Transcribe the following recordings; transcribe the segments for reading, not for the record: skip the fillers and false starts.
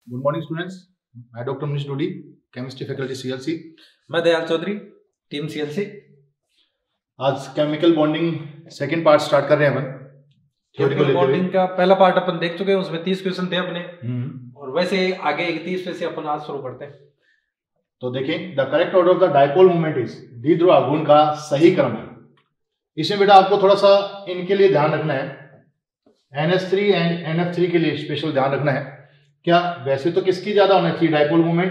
Good morning students, मैं doctor Manish Dodi, chemistry faculty CLC. मैं Dayal Chaudhary, team CLC. आज chemical bonding second part start कर रहे हैं अपन। केमिकल बॉन्डिंग का पहला पार्ट अपन देख चुके हैं, उसमें 30 क्वेश्चन थे अपने और वैसे आगे 31 से अपन आज शुरू करते हैं। तो देखें, the correct order of the dipole moment is, द्विध्रुव आघूर्ण का सही क्रम है। इसमें बेटा आपको थोड़ा सा इनके लिए ध्यान रखना है, NH3 एंड NF3 के लिए स्पेशल ध्यान रखना है। क्या वैसे तो किसकी ज्यादा होना चाहिए डायपोल मोमेंट?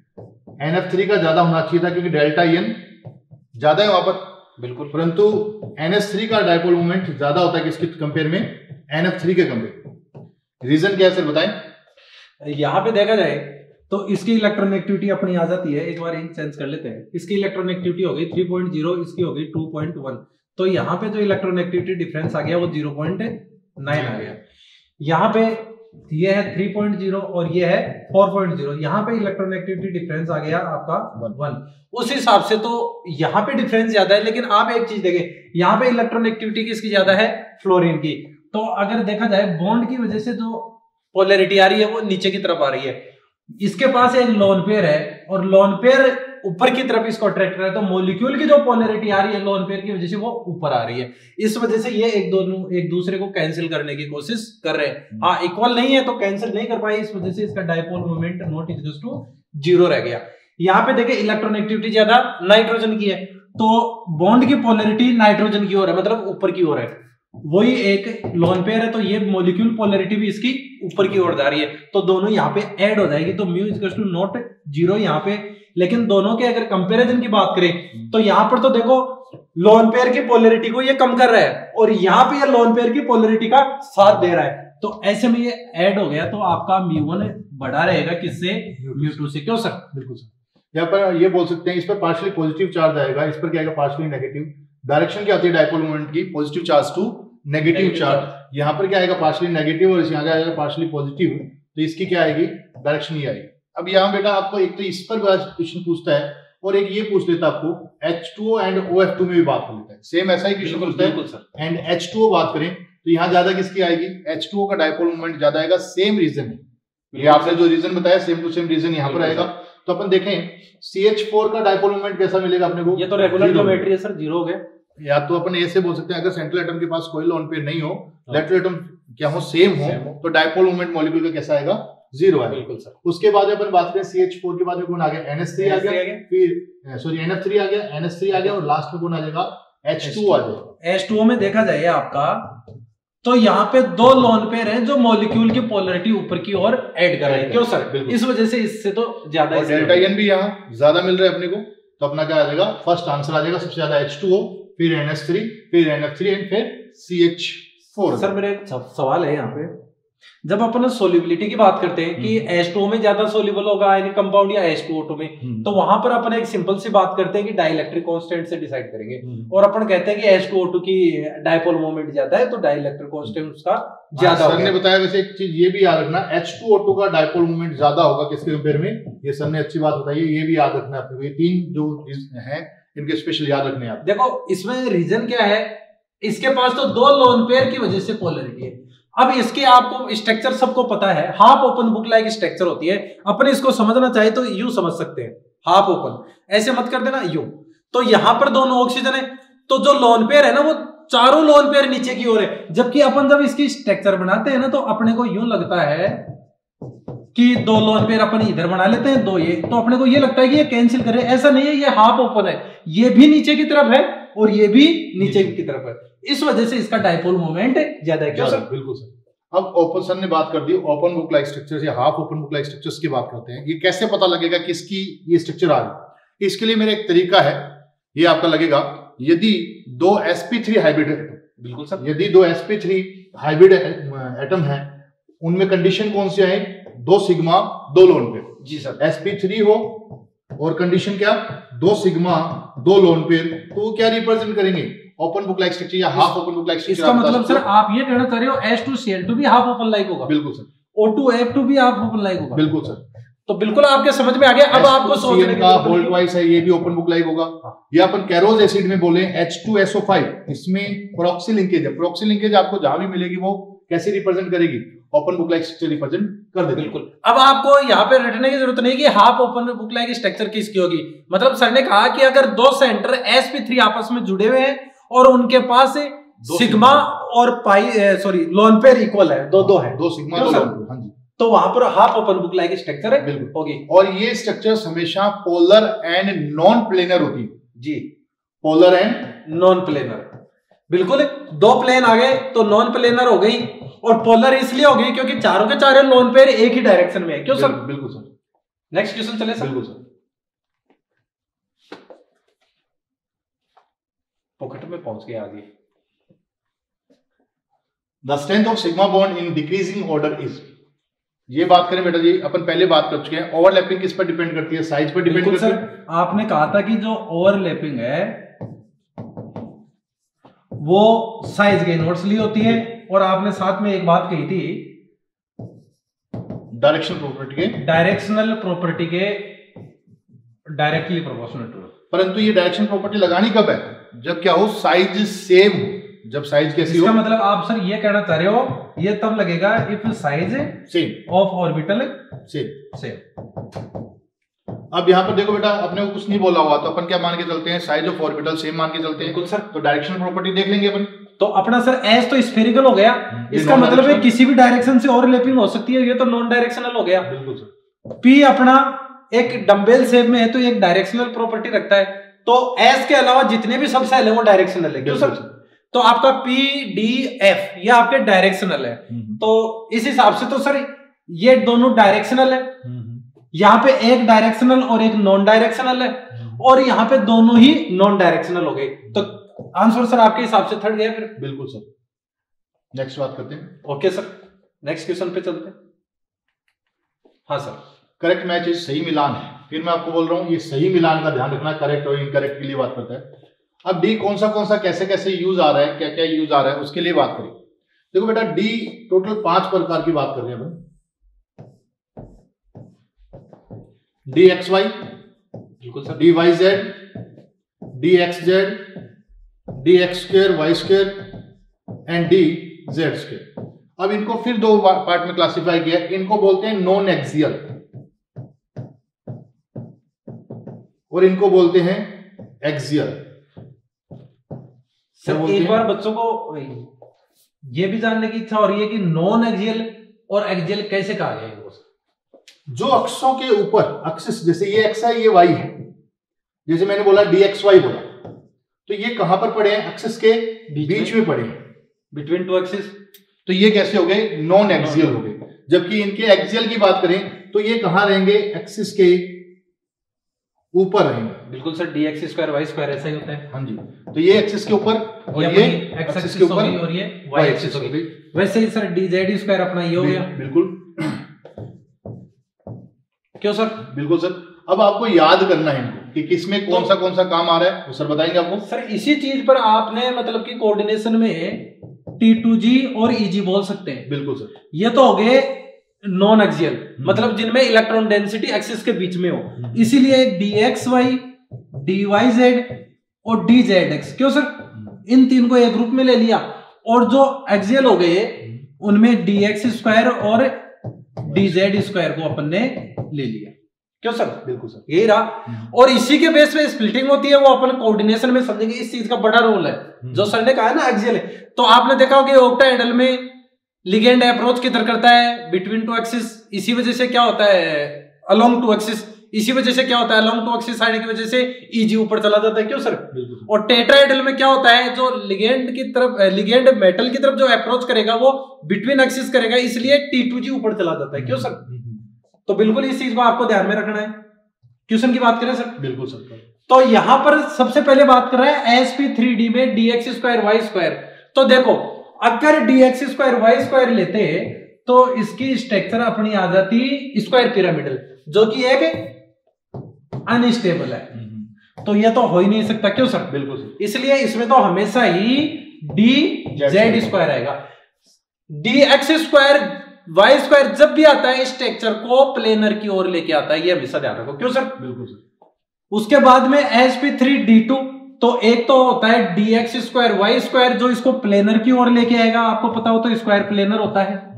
NF3 का ज्यादा होना चाहिए था, क्योंकि डेल्टा n ज्यादा है वहां पर, बिल्कुल। परंतु NH3 का डायपोल मोमेंट ज्यादा होता है किसके कंपेयर में? NF3 के कंपेयर। रीजन क्या है सर, बताएं। यहाँ पे देखा जाए तो इसकी इलेक्ट्रॉनेगेटिविटी अपनी आ जाती है, एक बार इंक चेंज कर लेते हैं। इसकी इलेक्ट्रॉनेगेटिविटी हो गई 3.0, इसकी हो गई 2.1। तो यहाँ पे जो इलेक्ट्रॉनेगेटिविटी डिफरेंस आ गया वो 0.9 आ गया। यहाँ पे ये है 3.0 और ये है 4.0। यहाँ पे इलेक्ट्रॉनेगेटिविटी डिफरेंस आ गया आपका 1। उस हिसाब से तो यहाँ पे डिफरेंस ज्यादा है, लेकिन आप एक चीज देखें, यहाँ पे इलेक्ट्रॉनेगेटिविटी किसकी ज्यादा है? फ्लोरीन की। तो अगर देखा जाए बॉन्ड की वजह से जो पोलैरिटी आ रही है वो नीचे की तरफ आ रही है। इसके पास एक लोन पेयर है और लोन पेयर ऊपर की तरफ इसको अट्रैक्ट कर रहा है, तो मॉलिक्यूल की जो पोलैरिटी आ रही है लोन पेयर की वजह से वो ऊपर आ रही है। इस वजह से ये एक दूसरे को कैंसिल करने की कोशिश कर रहे हैं। हाँ, इक्वल नहीं है तो कैंसिल नहीं कर पाए, इस वजह से इसका dipole moment not equal to 0 रह गया। यहाँ पे देखिए इलेक्ट्रॉनेगेटिविटी ज्यादा नाइट्रोजन की है, तो बॉन्ड की पोलैरिटी नाइट्रोजन की ओर है, मतलब ऊपर की ओर है। वही एक लोन पेयर है, तो ये मॉलिक्यूल पोलैरिटी भी इसकी ऊपर की ओर जा रही है, तो दोनों यहाँ पे ऐड हो जाएगी। तो म्यू इक्वल टू नॉट 0 यहाँ पे। लेकिन दोनों के अगर कंपैरिजन की बात करें तो यहाँ पर तो देखो लोन पेयर की पोलैरिटी को ये कम कर रहा है और यहाँ पे ये लोन पेयर की पोलैरिटी का साथ दे रहा है, तो ऐसे में ये ऐड हो गया। तो आपका μ1 बड़ा रहेगा किससे? μ2 से। क्यों सर? बिल्कुल सर। यहाँ पर ये बोल सकते हैं, इस पर पार्शियली पॉजिटिव चार्ज आएगा, इस पर क्या आएगा? Partially negative. डायरेक्शन क्या होती है डायपोल मोमेंट की? Positive charge to negative charge. यहाँ पर क्या आएगा? पार्शियली नेगेटिव, और यहाँ आएगा पार्शियली पॉजिटिव। तो इसकी क्या आएगी? डायरेक्शन ही आएगी। अब यहाँ बेटा आपको एक तो इस पर क्वेश्चन पूछता है और एक ये पूछ लेता है आपको H2O एंड OF2 में भी बात कर लेता है। सेम ऐसा ही क्वेश्चन पूछता है। एंड H2O बात करें तो यहाँ ज्यादा किसकी आएगी? H2O का डायपोल मोमेंट ज्यादा आएगा। सेम रीजन है, ये आपने जो रीजन बताया सेम टू सेम रीजन यहाँ पर आएगा। तो अपन देखें CH4 का डायपोल मोमेंट कैसा मिलेगा अपने को? ये तो रेगुलर ज्योमेट्री है सर, 0 हो गया। या तो अपन ऐसे बोल सकते हैं, अगर सेंट्रल एटम के पास कोई लोन पेयर नहीं हो, लेटरल एटम क्या हो? सेम हो, तो डायपोल मोमेंट मॉलिक्यूल का कैसा आएगा? 0 है। बिल्कुल सर। उसके बाद अपन बात करें CH4 के बाद में कौन आ गया? NH3 आ गया, फिर सॉरी NF3 आ गया, NH3 आ गया, और लास्ट में कौन आ जाएगा? H2O आ जाएगा। H2O में देखा जाए आपका तो यहाँ पे 2 लोन पेयर हैं जो मॉलिक्यूल की पोलैरिटी ऊपर की ओर ऐड कर रहे हैं। क्यों सर? इस वजह से इससे तो ज्यादा, और डेल्टा n भी यहाँ ज्यादा मिल रहा है अपने को, तो अपना क्या आ जाएगा? फर्स्ट आंसर आ जाएगा सबसे ज्यादा H2O, फिर NH3, फिर NF3 एंड फिर CH4। सर मेरा एक सवाल है यहाँ पे, जब अपन सोल्युबिलिटी की बात करते हैं कि H2O में ज्यादा सोल्यूबल होगा यानी कंपाउंड या H2O2 में, तो वहां पर अपन एक सिंपल सी बात करते हैं कि डाइलेक्ट्रिक कांस्टेंट से डिसाइड करेंगे, और अपन कहते हैं कि H2O2 की डायपोल मोमेंट ज्यादा है तो डाइलेक्ट्रिक कांस्टेंट उसका ज्यादा होगा। सर ने बताया, वैसे एक चीज ये भी याद रखना, H2O2 का डायपोल मोमेंट ज्यादा होगा किसके कंपेयर में? ये सर ने अच्छी बात बताई है, ये भी याद रखना है आपको। ये 3 जो है इनके स्पेशल याद रखने आप। देखो इसमें रीजन क्या है, इसके पास तो 2 लोन पेयर की वजह से पोलैरिटी है। अब इसके आपको स्ट्रक्चर सबको पता है, half open book like structure होती है। अपन इसको समझना चाहे तो यूं समझ सकते हैं, हाफ ओपन, ऐसे मत कर देना यूं। तो यहां पर दोनों ऑक्सीजन है, तो जो लोन पेयर है ना वो चारों लोन पेयर नीचे की ओर है। जबकि अपन जब इसकी स्ट्रक्चर बनाते हैं ना तो अपने को यूं लगता है कि 2 लोन पेयर अपन इधर बना लेते हैं, 2 ये, तो अपने को ये लगता है कि ये कैंसिल करे। ऐसा नहीं है, ये हाफ ओपन है, ये भी नीचे की तरफ है और ये भी नीचे की तरफ है। इस वजह से इसका डायपोल मोमेंट ज्यादा है। क्यों सर? बिल्कुल सर। अब ओपन सर ने बात कर दी ओपन बुक लाइक स्ट्रक्चर या half open book like structures की बात करते हैं। ये कैसे पता लगेगा किसकी ये स्ट्रक्चर आ रही? इसके लिए मेरा एक तरीका है, ये आपका लगेगा, यदि 2 sp3 हाइब्रिड, बिल्कुल सर, यदि 2 sp3 हाइब्रिड एटम है, उनमें कंडीशन कौन सी है? 2 सिग्मा 2 लोन पेयर। जी सर। sp3 हो और कंडीशन क्या? 2 सिग्मा 2 लोन पेयर, तो वो क्या रिप्रेजेंट करेंगे? ओपन बुक लाइक स्ट्रक्चर या half open book like structure. इसका मतलब सर आप ये कहना चाह रहे हो H2Cl2 भी हाफ ओपन लाइक होगा? बिल्कुल सर। O2F2 भी हाफ ओपन लाइक होगा? बिल्कुल सर। तो बिल्कुल आपके समझ में आ गया। अब आपको सोचने का होल्ड वाइज है, ये भी ओपन बुक लाइक होगा। या अपन कैरोज एसिड में बोले H2SO5, इसमें प्रॉक्सी लिंकेज है। प्रॉक्सी लिंकेज आपको जहां भी मिलेगी वो कैसे रिप्रेजेंट करेगी? Open book like structure represent कर देते हैं। बिल्कुल। अब आपको यहाँ पे रटने की जरूरत नहीं कि half open book like structure किसकी होगी, मतलब सर ने कहा कि अगर दो सेंटर sp3 आपस में जुड़े हुए हैं और उनके पास सिग्मा और पाई लोन पेयर इक्वल है, दो है, दो सिग्मा दो लोन पेयर, हाँ जी, तो वहां पर half open book like structure होगी। और ये स्ट्रक्चर्स हमेशा पोलर एंड नॉन प्लेनर होती है जी, पोलर एंड नॉन प्लेनर। बिल्कुल, दो प्लेन आ गए तो नॉन प्लेनर हो गई, और पोलर इसलिए हो गई क्योंकि चारों के चारों लोन पेयर एक ही डायरेक्शन में है। क्यों सर? बिल्कुल सर। नेक्स्ट क्वेश्चन चले सर। बिल्कुल सर। पॉकेट में पहुंच गए आगे। The strength of sigma bond in decreasing order is, ये बात करें बेटा जी, अपन पहले बात कर चुके हैं। ओवरलैपिंग किस पर डिपेंड करती है? साइज पर डिपेंड करती है। आपने कहा था कि जो ओवरलैपिंग है वो साइज के इनवर्सली होती है, और आपने साथ में एक बात कही थी डायरेक्शनल प्रॉपर्टी के डायरेक्टली प्रोपोर्शनल टू। परंतु ये डायरेक्शन प्रॉपर्टी लगानी कब है? जब क्या हो, साइज सेम हो। जब साइज कैसी हो, इसका मतलब आप सर ये कहना चाह रहे हो ये तब लगेगा if size same of orbital same. अब यहाँ पर देखो बेटा, अपने को कुछ नहीं बोला हुआ, तो अपन क्या मान के चलते हैं? साइज ऑफ ऑर्बिटल सेम मान के चलते हैं। सर, तो डायरेक्शनल प्रॉपर्टी देख लेंगे अपन। तो अपना सर एस तो स्फेरिकल हो गया, इसका मतलब है किसी भी डायरेक्शन से ओवरलैपिंग हो सकती है, ये तो नॉन डायरेक्शनल हो गया। बिल्कुल सर। पी अपना एक डंबेल शेप में है तो एक डायरेक्शनल प्रॉपर्टी रखता है, तो एस के अलावा जितने भी सबसेल है वो डायरेक्शनल है। क्यों सर? तो आपका पी डी एफ ये आपके डायरेक्शनल है, तो इस हिसाब से तो सर ये दोनों डायरेक्शनल है। यहाँ पे एक डायरेक्शनल और एक नॉन डायरेक्शनल है, और यहाँ पे दोनों ही नॉन डायरेक्शनल हो गए, तो आंसर सर आपके हिसाब से थर्ड गया फिर। बिल्कुल सर। नेक्स्ट बात करते हैं। ओके सर, नेक्स्ट क्वेश्चन पे चलते हैं। हाँ सर। करेक्ट मैच इज सही मिलान है। फिर मैं आपको बोल रहा हूँ ये सही मिलान का ध्यान रखना, करेक्ट और इनकरेक्ट के लिए बात करता है। अब डी कौन सा कैसे कैसे यूज आ रहा है, क्या क्या यूज आ रहा है, उसके लिए बात करें। देखो बेटा, डी टोटल 5 प्रकार की बात कर रहे हैं अपन। डी एक्स वाई, बिल्कुल sir, d y z, d x z, d x square y square and d z square. अब इनको फिर दो पार्ट में क्लासिफाई किया। इनको बोलते हैं नॉन एक्सियल और इनको बोलते हैं एक्सियल। सर एक बार बच्चों को ये भी जानने की इच्छा हो रही है कि नॉन एक्सियल और एक्सियल कैसे कहा गया है। जो अक्षों के ऊपर एक्सिस, जैसे ये एक्स है ये वाई है, जैसे मैंने बोला डी एक्स वाई बोला, तो ये कहां पर पड़े हैं? एक्सिस के बीच में पड़े हैं, बिटवीन टू एक्सिस। तो ये कैसे हो गए? नॉन एक्सियल हो गए। जबकि इनके एक्सियल की बात करें तो ये कहां रहेंगे? एक्सिस के ऊपर रहेंगे। बिल्कुल sir, d x square y square ऐसा ही होता है। हाँ जी, तो ये एक्सिस के ऊपर और ये एक्स एक्सिस के ऊपर और ये वाई एक्सिस हो गई। वैसे ही सर डी जेड स्क्वायर अपना ये हो गया। बिल्कुल। क्यों सर? बिल्कुल सर। अब आपको याद करना है इनको कि किसमें कौन सा काम आ रहा है, वो सर बताएंगे आपको। सर इसी चीज पर आपने मतलब कि कोऑर्डिनेशन में T2G और EG बोल सकते हैं। बिल्कुल सर। ये तो हो गए नॉन एक्सियल, मतलब जिनमें इलेक्ट्रॉन डेंसिटी एक्सिस के बीच में हो, इसीलिए DXY, DYZ और DZX। क्यों सर? इन तीन को एक ग्रुप में ले लिया, और जो एक्सियल हो गए उनमें DX स्क्वायर और DZ स्क्वायर को अपन ने ले लिया। क्यों सर? बिल्कुल सर, यही रहा। और इसी के बेस पे स्प्लिटिंग होती है, वो अपन कोऑर्डिनेशन में समझेंगे। इस चीज का बड़ा रोल है जो सर ने कहा है ना एक्सियल है। तो आपने देखा हो कि ऑक्टाहेड्रल में लिगेंड अप्रोच किधर करता है? Between two axis. इसी वजह से क्या होता है? Along two axis. इसी वजह से क्या होता है? अलोंग टू एक्सिस आने की वजह से EG ऊपर चला जाता है। क्यों सर? और टेट्राहेड्रल में क्या होता है? जो लिगेंड की तरफ, लिगेंड मेटल की तरफ जो अप्रोच करेगा वो बिटवीन एक्सिस करेगा, इसलिए T2G ऊपर चला जाता है। क्यों सर? तो बिल्कुल इस चीज को आपको ध्यान में रखना है। क्वेश्चन की बात करें सर? बिल्कुल सर। तो यहां पर सबसे पहले बात कर रहा है sp3d में dx स्क्वायर वाई स्क्वायर। तो देखो, अगर dx स्क्वायर वाई स्क्वायर लेते तो इसकी स्ट्रक्चर अपनी आ जाती स्क्वायर पिरामिडल, जो कि एक अनस्टेबल है। तो ये तो हो ही नहीं सकता। क्यों सर? बिल्कुल सर। इसलिए इसमें तो हमेशा ही dz स्क्वायर आएगा। dx स्क्वायर वाई स्क्वायर जब भी आता है स्ट्रक्चर को प्लेनर की ओर लेके आता है, ये हमेशा ध्यान रखो। क्यों सर? बिल्कुल सर। उसके बाद में sp3d2, तो एक तो होता है dx स्क्वायर वाई स्क्वायर जो इसको प्लेनर की ओर लेके आएगा, आपको पता हो तो स्क्वायर प्लेनर होता है।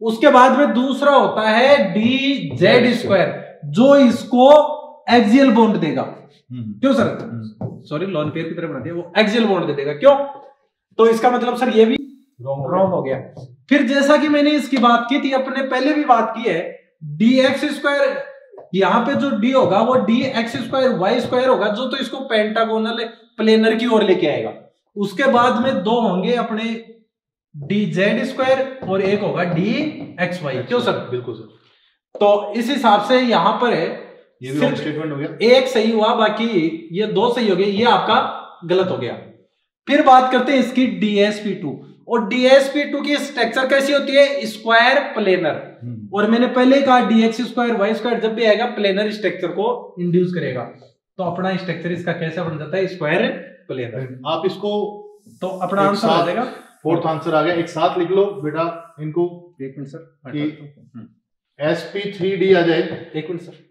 उसके बाद में दूसरा होता है डी जेड स्क्वायर, जो इसको एक्सियल बॉन्ड देगा। क्यों सर? सॉरी, लोन पेयर की तरह बना दिया, वो एक्सियल बॉन्ड दे देगा। क्यों? तो इसका मतलब सर ये भी रॉन्ग हो गया। फिर जैसा कि मैंने इसकी बात की थी, अपने पहले भी बात की है, डी एक्स स्क्वायर, यहाँ पे जो डी होगा वो d x square y square होगा, जो तो इसको पेंटागोनल प्लेनर की ओर लेके आएगा। उसके बाद में दो होंगे अपने डी जेड स्क्वायर और एक होगा डी एक्स वाई। क्यों सर? बिल्कुल सर। तो इस हिसाब से यहां पर है ये भी रॉन्ग स्टेटमेंट हो गया, एक सही हुआ, बाकी ये दो सही हो गए, ये आपका गलत हो गया। फिर बात करते हैं इसकी DSP2, और DSP2 की स्ट्रक्चर कैसी होती है? Square planar. और मैंने पहले ही कहा DX स्क्वायर वाई स्क्वायर जब भी आएगा प्लेनर स्ट्रक्चर को इंड्यूस करेगा, तो अपना स्ट्रक्चर इसका कैसा बन जाता है? Square planar. आप इसको तो अपना आंसर आ जाएगा, फोर्थ आंसर आ गया। एक साथ लिख लो बेटा इनको, एक मिनट सर, SP3D आ जाए। एक मिनट सर,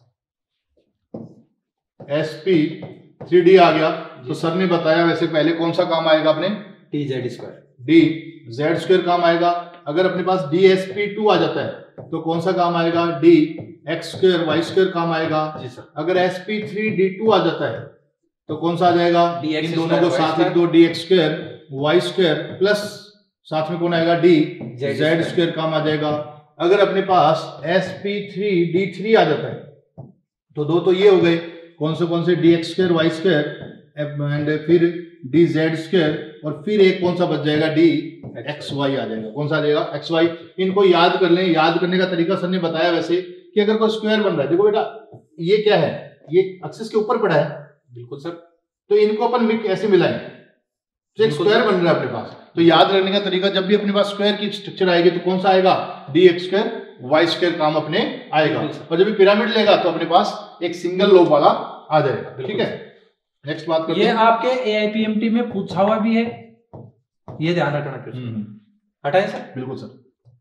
SP3D आ गया। तो सर ने बताया वैसे पहले कौन सा काम आएगा अपने? DZ स्क्वायर, DZ स्क्वायर काम आएगा। अगर अपने पास DSP2 आ जाता है तो कौन सा काम आएगा? DX स्क्वायर वाई स्क्वायर काम आएगा। जी सर। अगर SP3D2 आ जाता है तो कौन सा आ जाएगा? DX इन दोनों को साथ लिख दो, DX square y square plus साथ में कौन आएगा? DZ स्क्वायर काम आ जाएगा। अगर अपने पास SP3D3 आ जाता है तो दो तो ये हो गए, कौन से DX square y square and फिर DZ स्क्वायर, और फिर एक कौन सा बच जाएगा? DXY आ जाएगा। कौन सा आ जाएगा? XY। इनको याद कर लें। याद करने का तरीका सर ने बताया वैसे कि अगर कोई स्क्वायर बन रहा है, देखो बेटा ये क्या है? ये एक्सिस के ऊपर पड़ा है। बिल्कुल सर। तो इनको अपन मिक ऐसे मिलाएं तो एक स्क्वायर बन रहा है अपने पास। तो याद रखने का तरीका, जब भी अपने पास स्क्वायर की स्ट्रक्चर आएगी तो कौन सा आएगा? DX स्क्वायर वाई स्क्वायर काम अपने आएगा। और जब भी पिरामिड लेगा तो अपने पास एक सिंगल लोब वाला आ जाएगा। ठीक है, नेक्स्ट बात करते हैं। ये आपके AIPMT में पूछा हुआ भी है, ये ध्यान रखना। हटाए सर। बिल्कुल sir.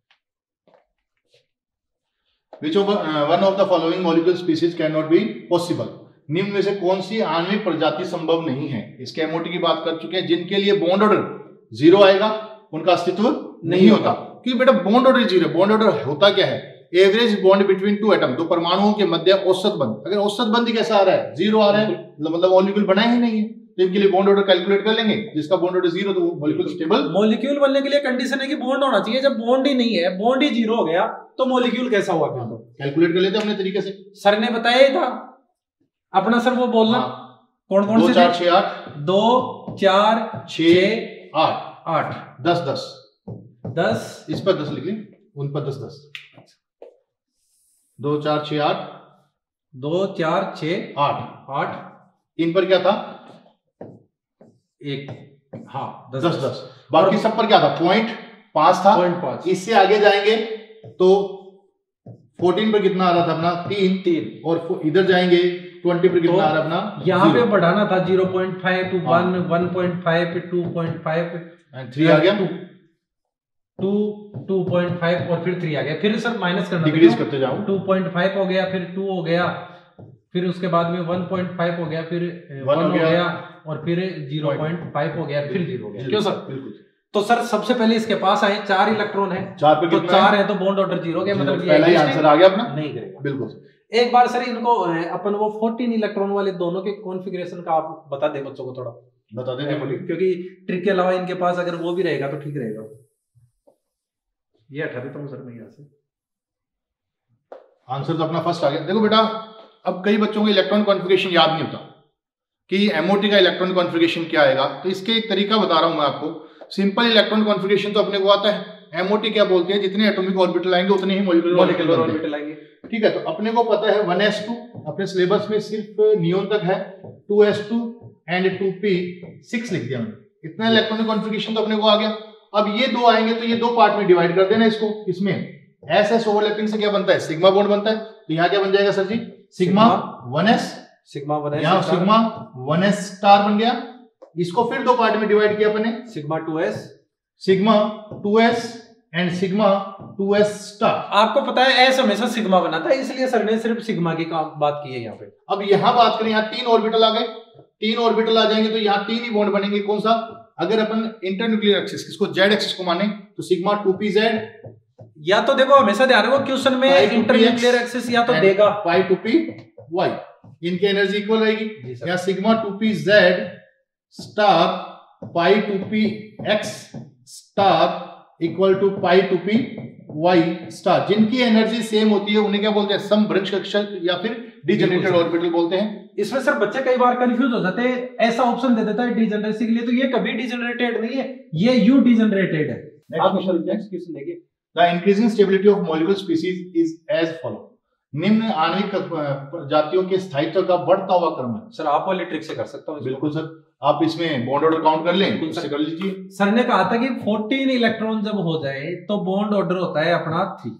Which of one of the following molecule species cannot be possible? निम्न में से कौन सी आणविक प्रजाति संभव नहीं है? इसके MOT की बात कर चुके हैं। जिनके लिए बॉन्ड ऑर्डर 0 आएगा उनका अस्तित्व नहीं होता, क्योंकि बेटा बॉन्ड ऑर्डर 0। बॉन्ड ऑर्डर होता क्या है? Average bond between two atom, दो परमाणुओं के मध्य औसत बंध। अगर औसत बंध कैसा आ रहा है? 0 आ रहा है, मतलब मॉलिक्यूल बना ही नहीं है, तो इनके लिए बॉन्ड ऑर्डर कैलकुलेट कर लेंगे। जिसका बॉन्ड ऑर्डर 0 तो वो मॉलिक्यूल स्टेबल। मॉलिक्यूल बनने के लिए कंडीशन है कि बॉन्ड होना चाहिए। जब बॉन्ड ही नहीं है, बॉन्ड ही 0 हो गया, तो मॉलिक्यूल कैसा हुआ? फिर तो कैलकुलेट कर लेते अपने तरीके से। सर ने बताया ही था अपना। सर वो बोलना कौन कौन से? 2 4 6 8 2 4 6 8 8 10 10 10। इस पर 10 लिख लें, उन पर 10 10। 2 4 6 8 2 4 6 8 8। इन पर क्या था? एक, हाँ 10 10। बाकी सब पर क्या था? पॉइंट 5 था। 0.5। इससे आगे जाएंगे तो 14 पर कितना आ रहा था अपना? 3। और इधर जाएंगे 20 पर कितना आ रहा अपना? यहाँ पे बढ़ाना था 0.5 to 1 1.5 2.5 एंड 3 आ गया 2 2.5 और फिर 3 आ गया। फिर सर माइनस करना, डिक्रीज करते जाओ। 2.5 हो गया, फिर 2 हो गया, फिर उसके बाद में 1.5 हो गया, फिर 1 हो गया, और फिर 0.5 हो गया, फिर 0 हो गया। क्यों सर? बिल्कुल। तो सर सबसे पहले इसके पास आए 4 इलेक्ट्रॉन है, 4 पे तो कितना 4 है तो बॉन्ड ऑर्डर 0 गया, मतलब पहला ही आंसर आ गया अपना। नहीं करेगा। बिल्कुल। एक बार सर इनको अपन वो 14 इलेक्ट्रॉन वाले दोनों के कॉन्फ़िगरेशन का आप बता दे बच्चों को, थोड़ा बता देते, क्योंकि ट्रिक के अलावा इनके पास अगर वो भी रहेगा तो ठीक रहेगा। ये हटा देता हूं सर मैं यहाँ से। आंसर तो अपना फर्स्ट आ गया। देखो बेटा, अब कई बच्चों को इलेक्ट्रॉन कॉन्फ़िगरेशन याद नहीं होता कि MOT का इलेक्ट्रॉन कॉन्फ़िगरेशन क्या आएगा। तो इसके एक तरीका बता रहा हूं मैं आपको। सिंपल इलेक्ट्रॉन कॉन्फ़िगरेशन तो अपने को आता है। MOT क्या बोलते हैं? जितने एटॉमिक ऑर्बिटल आएंगे उतने ही मॉलिक्यूलर ऑर्बिटल आएंगे। ठीक है, तो अपने को पता है 1s2 अपने सिलेबस में सिर्फ नियोन तक है, 2s2 एंड 2p6 लिख दिया मैंने। इतना इलेक्ट्रॉनिक कॉन्फ़िगरेशन तो अपने को आ गया। अब ये दो आएंगे तो ये दो पार्ट में डिवाइड कर देना इसको। इसमें SS ओवरलैपिंग से क्या बनता है? सिग्मा बॉन्ड बनता है। तो यहाँ क्या बन जाएगा सर जी? सिग्मा 1s, सिग्मा 1s, यहाँ सिग्मा 1s स्टार बन गया। इसको फिर दो पार्ट में डिवाइड किया अपने, sigma 2s, sigma 2s and sigma 2s star. आपको पता है एस हमेशा सिग्मा बनाता है, इसलिए सर ने सिर्फ सिग्मा की बात की है यहाँ पे। अब यहाँ बात करें, यहाँ 3 ऑर्बिटल आ गए। 3 ऑर्बिटल आ जाएंगे तो यहाँ 3 ही बॉन्ड बनेंगे। कौन सा? अगर अपन इंटरन्यूक्लियर एक्सिस, इसको Z एक्सिस को माने तो सिग्मा 2pz, या तो देखो हमेशा ध्यान रखो क्वेश्चन में इंटरन्यूक्लियर एक्सिस या तो देगा पाई टू पी वाई, इनकी एनर्जी इक्वल रहेगी। यहाँ sigma two p z star pi two p x star equal to pi two P Y star, जिनकी एनर्जी सेम होती है उन्हें क्या बोलते हैं, समभ्रंश कक्षक या फिर डिजेनरेटेड ऑर्बिटल बोलते हैं। इसमें सर बच्चे कई बार कंफ्यूज हो जाते हैं, ऐसा ऑप्शन दे देता है डिजेनरेसी के लिए, तो ये कभी डिजेनरेटेड नहीं है, ये यू डिजेनरेटेड है। नेक्स्ट क्वेश्चन देखिए, the increasing stability of molecular species is as follow, निम्न आणविक प्रजातियों के स्थायित्व का बढ़ता हुआ क्रम है। सर आप वाली ट्रिक से कर सकता हूँ। बिल्कुल सर, आप इसमें बॉन्ड ऑर्डर काउंट कर लें, उससे कर लीजिए। सर ने कहा था कि 14 इलेक्ट्रॉन जब हो जाए तो बॉन्ड ऑर्डर होता है अपना 3,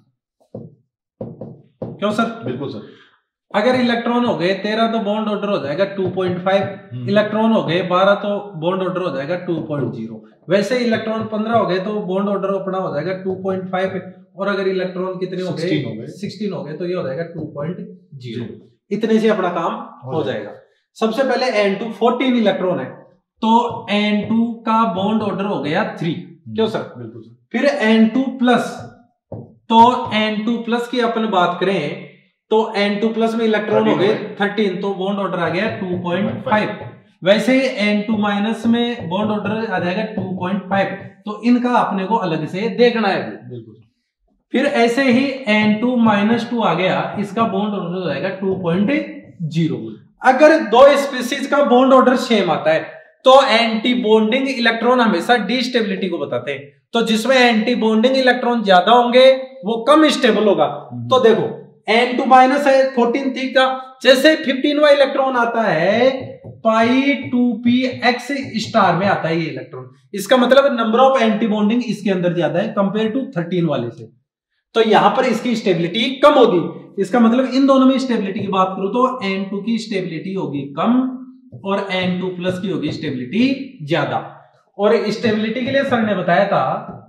क्यों सर? बिल्कुल सर। अगर इलेक्ट्रॉन हो गए 13 तो बॉन्ड ऑर्डर हो जाएगा 2.5, इलेक्ट्रॉन हो गए 12 तो बॉन्ड ऑर्डर हो जाएगा 2.0। वैसे इलेक्ट्रॉन 15 हो गए तो बॉन्ड ऑर्डर अपना हो जाएगा 2.5, और अगर इलेक्ट्रॉन कितने हो गए 16 हो गए तो ये हो जाएगा 2.0। इतने से अपना काम हो जाएगा। सबसे पहले N2 14 इलेक्ट्रॉन है तो N2 का बॉन्ड ऑर्डर हो गया 3, क्यों सर? बिल्कुल सर। फिर N2 प्लस, तो N2 प्लस की अपन बात करें तो N2 प्लस में इलेक्ट्रॉन हो गए 13 तो बॉन्ड ऑर्डर आ गया 2.5। वैसे ही N2 माइनस में बॉन्ड ऑर्डर आ जाएगा 2.5, तो इनका अपने को अलग से देखना है। बिल्कुल। फिर ऐसे ही N2 माइनस 2 आ गया, इसका बॉन्ड ऑर्डर हो जाएगा 2.0। अगर दो स्पीशीज का बॉन्ड ऑर्डर सेम आता है तो एंटी बॉन्डिंग इलेक्ट्रॉन हमेशा डिस्टेबिलिटी को बताते हैं, तो जिसमें एंटी बॉन्डिंग इलेक्ट्रॉन ज्यादा होंगे वो कम स्टेबल होगा। तो देखो N2 माइनस है 14 थी का, जैसे 15वां इलेक्ट्रॉन आता है पाई 2p x स्टार में आता है ये इलेक्ट्रॉन, इसका मतलब नंबर ऑफ एंटी बॉन्डिंग इसके अंदर ज्यादा है कंपेयर टू 13 वाले से, तो यहां पर इसकी स्टेबिलिटी कम होगी। इसका मतलब इन दोनों में स्टेबिलिटी की बात करूं तो N2 की स्टेबिलिटी होगी कम और N2 प्लस की होगी स्टेबिलिटी ज्यादा। और स्टेबिलिटी के लिए सर ने बताया था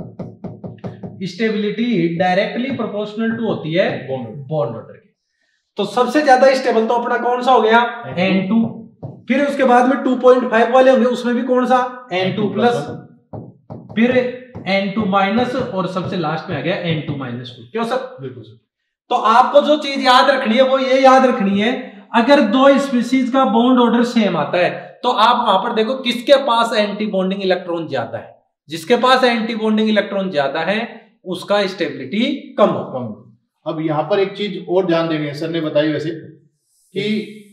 स्टेबिलिटी डायरेक्टली प्रोपोर्शनल टू होती है बॉन्ड ऑर्डर की। तो सबसे ज्यादा स्टेबल तो अपना कौन सा हो गया N2, फिर उसके बाद में 2.5 वाले होंगे उसमें भी कौन सा N2 प्लस, फिर N2 माइनस और सबसे लास्ट में आ गया N2 माइनस 2, क्यों सर? बिल्कुल सर। तो आपको जो चीज याद रखनी है वो ये याद रखनी है, अगर दो स्पीशीज का बॉन्ड ऑर्डर सेम आता है तो आप वहां पर देखो किसके पास एंटी बॉन्डिंग इलेक्ट्रॉन ज्यादा है, जिसके पास एंटी बॉन्डिंग इलेक्ट्रॉन ज्यादा है उसका स्टेबिलिटी कम होगा। अब यहाँ पर एक चीज और ध्यान देनी है, सर ने बताई वैसे कि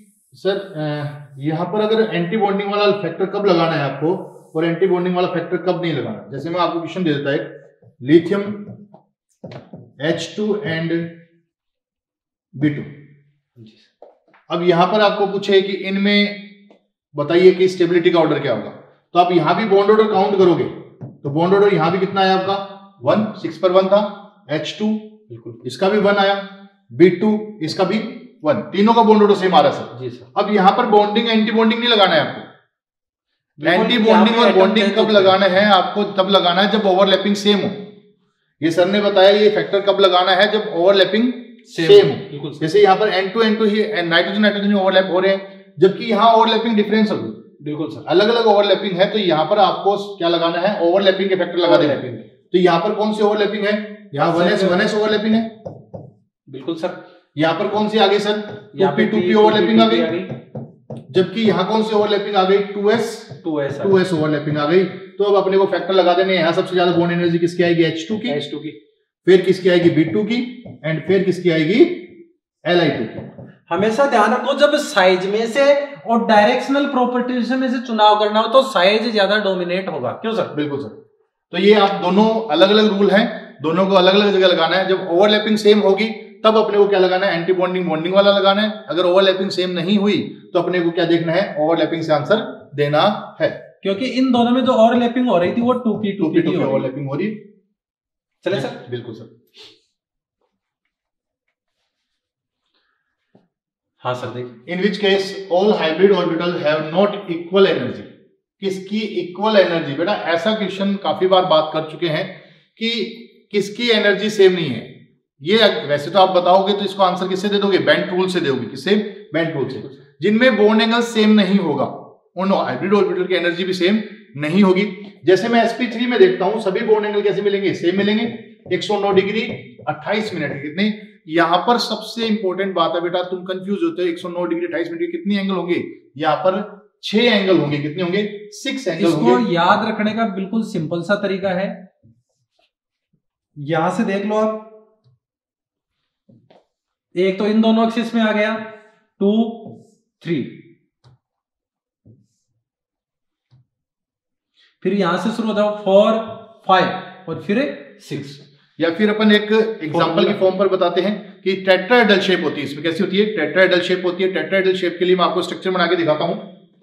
सर यहाँ पर अगर एंटी बॉन्डिंग वाला फैक्टर कब लगाना है आपको और एंटी बॉन्डिंग वाला फैक्टर कब नहीं लगाना। जैसे मैं आपको क्वेश्चन दे देता है, लिथियम H2 एंड B2। अब यहां पर आपको पूछे कि इनमें बताइए कि स्टेबिलिटी का ऑर्डर क्या होगा, तो आप यहां भी बॉन्ड ऑर्डर काउंट करोगे तो बॉन्ड ऑर्डर यहां भी कितना आया आपका 1, 6 पर 1 था, H2 बिल्कुल इसका भी 1 आया, B2 इसका भी 1, तीनों का बॉन्ड ऑर्डर सेम आ रहा है सर। जी सर। अब यहां पर बॉन्डिंग एंटी बॉन्डिंग नहीं लगाना है आपको, एंटी बॉन्डिंग और बॉन्डिंग कब लगाना है आपको, तब लगाना है जब ओवरलैपिंग सेम हो। ये सर ने बताया ये फैक्टर कब लगाना है, जब ओवरलैपिंग सेम हो। जैसे यहाँ पर N2 ही नाइट्रोजन ओवरलैप हो रहे हैं, जबकि यहाँ ओवरलैपिंग डिफरेंस होगी। बिल्कुल सर, अलग अलग ओवरलैपिंग है, तो यहाँ पर आपको क्या लगाना है, ओवरलैपिंग के फैक्टर लगा देना है। तो यहाँ पर कौन सी ओवरलैपिंग है, यहाँ 1s ओवरलैपिंग है। बिल्कुल सर। यहाँ पर कौन सी आ गई सर, 2p ओवरलैपिंग आ गई, जबकि यहाँ कौन सी ओवरलैपिंग आ गई, 2s ओवरलैपिंग आ गई। तो अब अपने को फैक्टर लगा देने, यहाँ सबसे ज्यादा बॉन्ड एनर्जी किसकी आएगी, H2 की, फिर किसकी आएगी B2 की, एंड फिर किसकी आएगी Li2 की। हमेशा ध्यान रखो जब साइज में से और डायरेक्शनल प्रॉपर्टीज में से चुनाव करना हो तो साइज ज्यादा डोमिनेट होगा, क्यों सर? बिल्कुल सर। तो ये आप दोनों अलग अलग रूल हैं, दोनों को अलग अलग जगह लगाना है। जब ओवरलैपिंग सेम होगी तब अपने को क्या लगाना है, एंटी बॉन्डिंग बॉन्डिंग वाला लगाना है। अगर ओवरलैपिंग सेम नहीं हुई तो अपने को क्या देखना है, ओवरलैपिंग से आंसर देना है, क्योंकि इन दोनों में जो ओवरलैपिंग हो रही थी वो 2p ओवरलैपिंग हो रही। चले सर? बिल्कुल सर। हाँ सर देखिए, in which case all hybrid orbital have not equal energy. किसकी इक्वल एनर्जी, बेटा ऐसा क्वेश्चन काफी बार बात कर चुके हैं कि किसकी एनर्जी सेम नहीं है। ये वैसे तो आप बताओगे तो इसको आंसर किससे दे दोगे, बेंट रूल से दोगे। किससे, बेंट रूल से। जिनमें बॉन्ड एंगल सेम नहीं होगा उन हाइब्रिड ऑर्बिटल की एनर्जी भी सेम नहीं होगी। जैसे मैं sp3 में देखता हूं सभी बॉन्ड एंगल कैसे मिलेंगे, सेम मिलेंगे। 109 डिग्री 28 मिनट। कितने? यहां पर सबसे इंपॉर्टेंट बात है बेटा, तुम कंफ्यूज होते हो 109 डिग्री 28 मिनट के कितने एंगल होंगे? यहाँ पर 6 एंगल होंगे। कितने होंगे? 6 एंगल इसको होंगे। याद रखने का बिल्कुल सिंपल सा तरीका है, यहां से देख लो आप, एक तो इन दोनों एक्सिस में आ गया 2 3, फिर यहां से शुरू होता है 4 5 और फिर 6। या फिर अपन एक एग्जांपल के फॉर्म पर बताते हैं कि टेट्राहेड्रल शेप होती है। इसमें कैसी होती है? टेट्राहेड्रल शेप होती है। टेट्राहेड्रल शेप के लिए मैं आपको स्ट्रक्चर बना के दिखाता हूं।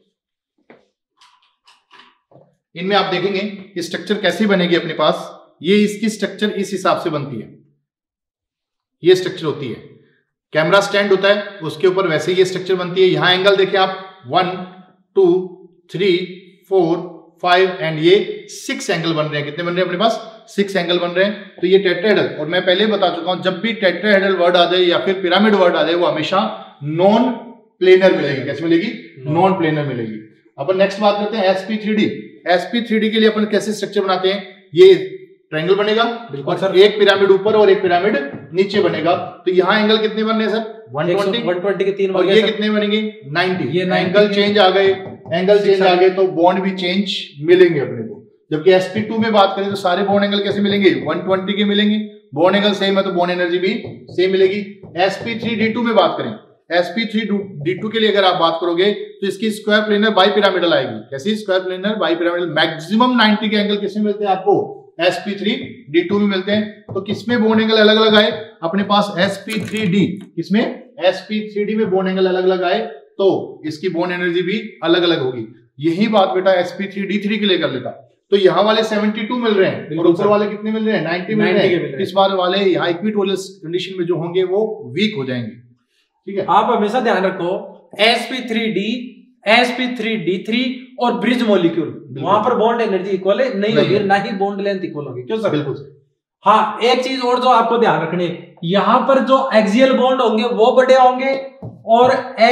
इनमें आप देखेंगे कि स्ट्रक्चर कैसी बनेगी अपने पास। ये इसकी स्ट्रक्चर इस हिसाब से बनती है, ये स्ट्रक्चर होती है। कैमरा स्टैंड होता है, उसके ऊपर वैसे ये स्ट्रक्चर बनती है। यहां एंगल देखिए आप 1 2 3 4 5 एंड ये 6 एंगल बन रहे हैं। कितने बन रहे हैं अपने पास? 6 एंगल बन रहे हैं। तो ये टेट्राहेड्रल, और मैं पहले बता चुका हूं जब भी टेट्राहेड्रल वर्ड आ जाए या फिर पिरामिड वर्ड आ जाए वो हमेशा नॉन प्लेनर मिलेगी। कैसे मिलेगी? नॉन प्लेनर मिलेगी। अपन नेक्स्ट बात करते हैं sp3d। sp3d के लिए अपन कैसे स्ट्रक्चर बनाते हैं? ये ट्रायंगल बनेगा और एक पिरामिड ऊपर और एक पिरामिड नीचे बनेगा। तो यहाँ एंगल कितने बन रहे हैं सर? 120 के 3 और ये कितने बनेंगे? 90। ये एंगल चेंज आ गए, एंगल चेंज आ गए तो बॉन्ड भी चेंज मिलेंगे अपने को। जबकि sp2 में बात करें तो सारे बॉन्ड एंगल कैसे मिलेंगे? 120 के मिलेंगे। बॉन्ड एंगल सेम है तो बॉन्ड एनर्जी भी सेम मिलेगी। sp3d2 में बात करें, sp3d2 के लिए अगर आप बात करोगे तो इसकी स्क्वायर प्लेनर बाई पिरामिडल आएगी। कैसी? Square planar bipyramidal. Maximum 90 के एंगल किसमें मिलते हैं आपको? sp3d2 में मिलते हैं। तो किसमें बॉन्ड एंगल अलग अलग आए? अपने पास sp3d, किसमें? sp3d में बॉन्ड एंगल अलग अलग आए तो इसकी बॉन्ड एनर्जी भी अलग अलग होगी। यही बात बेटा sp3d3 के लिए कर लेता। तो यहाँ वाले 72 मिल रहे हैं और ऊपर वाले कितने मिल रहे हैं? 90 मिल रहे हैं। इस बार वाले यहाँ इक्विटोरियल कंडीशन में जो होंगे वो वीक हो जाएंगे। ठीक है, आप हमेशा ध्यान रखो sp3d sp3d3 और ब्रिज मॉलिक्यूल, वहां पर बॉन्ड एनर्जी इक्वल है नहीं होगी, ना ही बॉन्ड लेंथ इक्वल होगी। क्यों सर? बिल्कुल। हाँ, एक चीज और जो आपको ध्यान रखनी है, यहां पर जो एक्सियल बॉन्ड होंगे वो बड़े होंगे और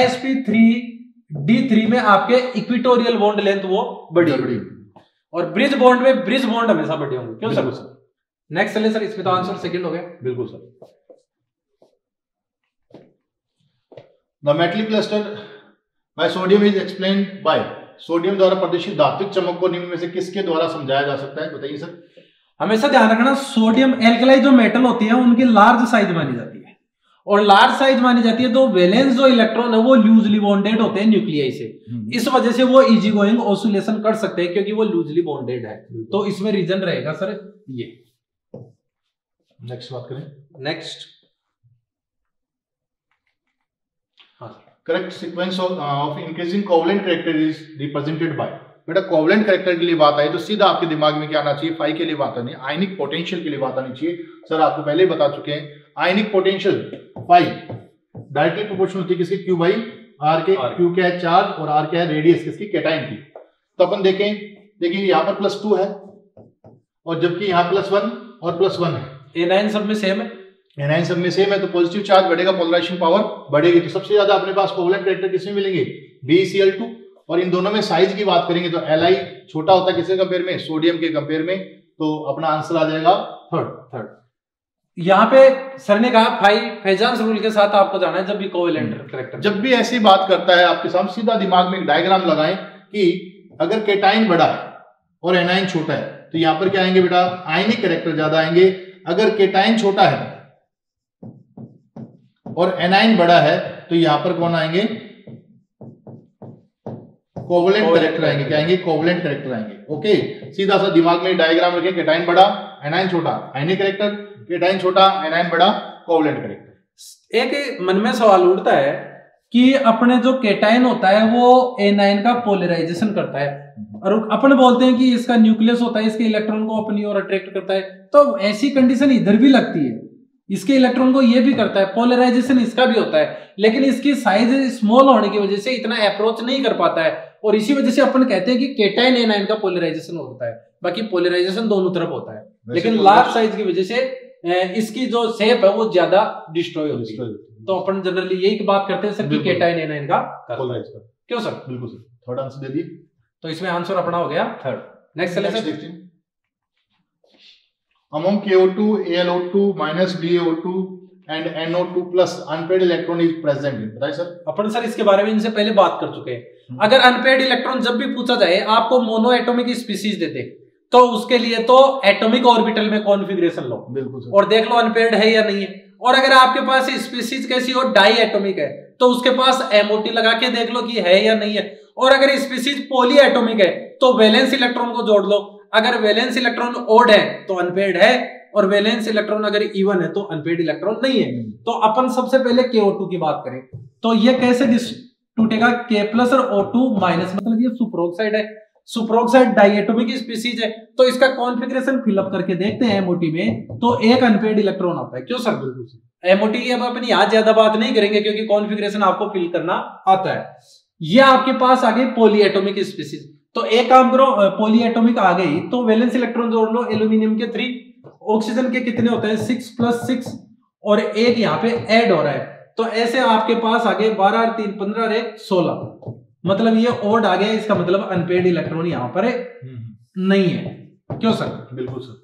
sp3d3 में आपके इक्विटोरियल बॉन्ड लेंथ वो बड़ी होगी और ब्रिज बॉन्ड में ब्रिज बॉन्ड हमेशा बड़े होंगे। क्यों सर? नेक्स्ट चलिए सर, इसमें तो आंसर सेकंड हो गया। बिल्कुल sir. The metallic cluster by sodium is explained by. सोडियम द्वारा प्रदर्शित धात्विक चमक को निम्न में से किसके द्वारा समझाया जा सकता है? बताइए सर। हमेशा ध्यान रखना, सोडियम एल्कलाई जो मेटल होती है उनकी लार्ज साइज मानी जाती है और लार्ज साइज मानी जाती है तो वैलेंस जो इलेक्ट्रॉन है वो लूजली बॉन्डेड होते हैं न्यूक्लियाई से। इस वजह से वो इजी गोइंग ऑसिलेशन कर सकते हैं क्योंकि वो लूजली बॉन्डेड है। तो इसमें रीजन रहेगा सर ये। नेक्स्ट बात करें। Next, correct sequence of increasing covalent character is represented by. बेटा कोवलेंट कैरेक्टर के लिए बात आई तो सीधा आपके दिमाग में क्या आना चाहिए? फाई के लिए बात आनी, आयनिक पोटेंशियल के लिए बात आनी चाहिए। सर आपको पहले ही बता चुके हैं, ionic potential phi directly proportional होती है किसकी? क्यू बाई आर के। क्यू क्या है? चार्ज, और आर क्या है? रेडियस किसकी? कैटायन की। तो अपन देखें, देखिए यहाँ पर +2 है और जबकि यहाँ +1 और +1 है। एनायन सब में सेम है, एनायन सब में सेम है तो पॉजिटिव चार्ज बढ़ेगा, पोलराइजेशन पावर बढ़ेगी। तो सबसे ज्यादा अपने पास कोवलेंट कैरेक्टर किसमें मिलेंगे? BeCl2। और इन दोनों में साइज की बात करेंगे तो Li छोटा होता है किसके कंपेयर में? सोडियम के कंपेयर में। तो अपना आंसर आ जाएगा थर्ड। यहाँ पे सर ने कहा फेजांस रूल के साथ आपको जाना है जब भी कोवलेंट कैरेक्टर। जब भी ऐसी बात करता है आपके सामने सीधा दिमाग में एक डायग्राम लगाएं कि अगर कैटाइन बड़ा है और एनाइन छोटा है तो यहाँ पर क्या आएंगे बेटा? आयनिक कैरेक्टर ज्यादा आएंगे। अगर कैटाइन छोटा है और एनाइन बड़ा है तो यहां पर कौन आएंगे? कोवलेंट कैरेक्टर आएंगे। क्या आएंगे? कोवलेंट कैरेक्टर आएंगे। ओके, सीधा सा दिमाग में डायग्राम रखें, कैटाइन बड़ा एनाइन छोटा, आयनिक कैरेक्टर, कैटाइन छोटा एनाइन बड़ा, कोवलेंट कैरेक्टर। एक मन में सवाल उठता है कि अपने जो कैटाइन होता है वो एनाइन का पोलराइजेशन करता है और अपन बोलते हैं कि इसका न्यूक्लियस होता है, इसके इलेक्ट्रॉन को अपनी ओर अट्रैक्ट करता है। तो ऐसी कंडीशन इधर भी लगती है, इसके इलेक्ट्रॉन को ये भी करता है, पोलराइजेशन इसका भी होता है, लेकिन इसकी साइज स्मॉल होने की वजह से इतना अप्रोच नहीं कर पाता है और इसी वजह से अपन कहते हैं कि कैटाइन एनाइन का पोलराइजेशन होता है। बाकी पोलराइजेशन दोनों तरफ होता है, लेकिन लार्ज साइज की वजह से इसकी जो शेप है वो ज्यादा डिस्ट्रॉय होती है। तो अपन जनरली यही बात करते हैं सर कि कैटाइन एनाइन का क्यों सर? बिल्कुल सर, थर्ड आंसर दे दिए। तो इसमें आंसर अपना हो गया थर्ड। नेक्स्ट चलिए sir. among KO2, AlO2 minus BaO2 and NO2 plus unpaired electron is present. बताइए सर। अपन सर इसके बारे में इनसे पहले बात कर चुके हैं। अगर अनपेयर्ड इलेक्ट्रॉन जब भी पूछा जाए आपको मोनो एटॉमिक स्पीसीज दे दे तो उसके लिए तो एटॉमिक ऑर्बिटल में कॉन्फ़िगरेशन लो, बिल्कुल और देख लो अनपेयर्ड है या नहीं है। और अगर आपके पास स्पीसीज कैसी हो डाई एटॉमिक है तो उसके पास MOT लगा के देख लो कि है या नहीं है। और अगर स्पीसीज पॉली एटॉमिक है तो वैलेंस इलेक्ट्रॉन को जोड़ लो, अगर वैलेंस इलेक्ट्रॉन ओड है तो अनपेयर्ड है और वैलेंस इलेक्ट्रॉन अगर इवन है तो अनपेयर्ड इलेक्ट्रॉन नहीं है। तो अपन सबसे पहले KO2 की बात करें तो ये कैसे टूटेगा, K प्लस और O2 माइनस, मतलब ये सुपरऑक्साइड है, सुपरऑक्साइड डाइएटॉमिक स्पीसीज है तो इसका कॉन्फ़िगरेशन फिलअप करके देखते हैं MOT में तो एक अनपेयर्ड इलेक्ट्रॉन आता है। क्यों सर? बिल्कुल सर। MOT की अब अपन यहाँ ज्यादा बात नहीं करेंगे क्योंकि कॉन्फ़िगरेशन आपको फिल करना आता है। ये आपके पास आ गई पॉली एटॉमिक स्पीसीज, तो एक काम करो, पॉली एटॉमिक आ गई तो वैलेंस इलेक्ट्रॉन जोड़ लो, एल्यूमिनियम के 3, ऑक्सीजन के कितने होते हैं 6 + 6 और एक यहाँ पे ऐड हो रहा है तो ऐसे आपके पास आ गए 12 और 3 15 और 1 16, मतलब ये ओड आ गया, इसका मतलब अनपेयर्ड इलेक्ट्रॉन यहाँ पर नहीं है। क्यों सर? बिल्कुल सर।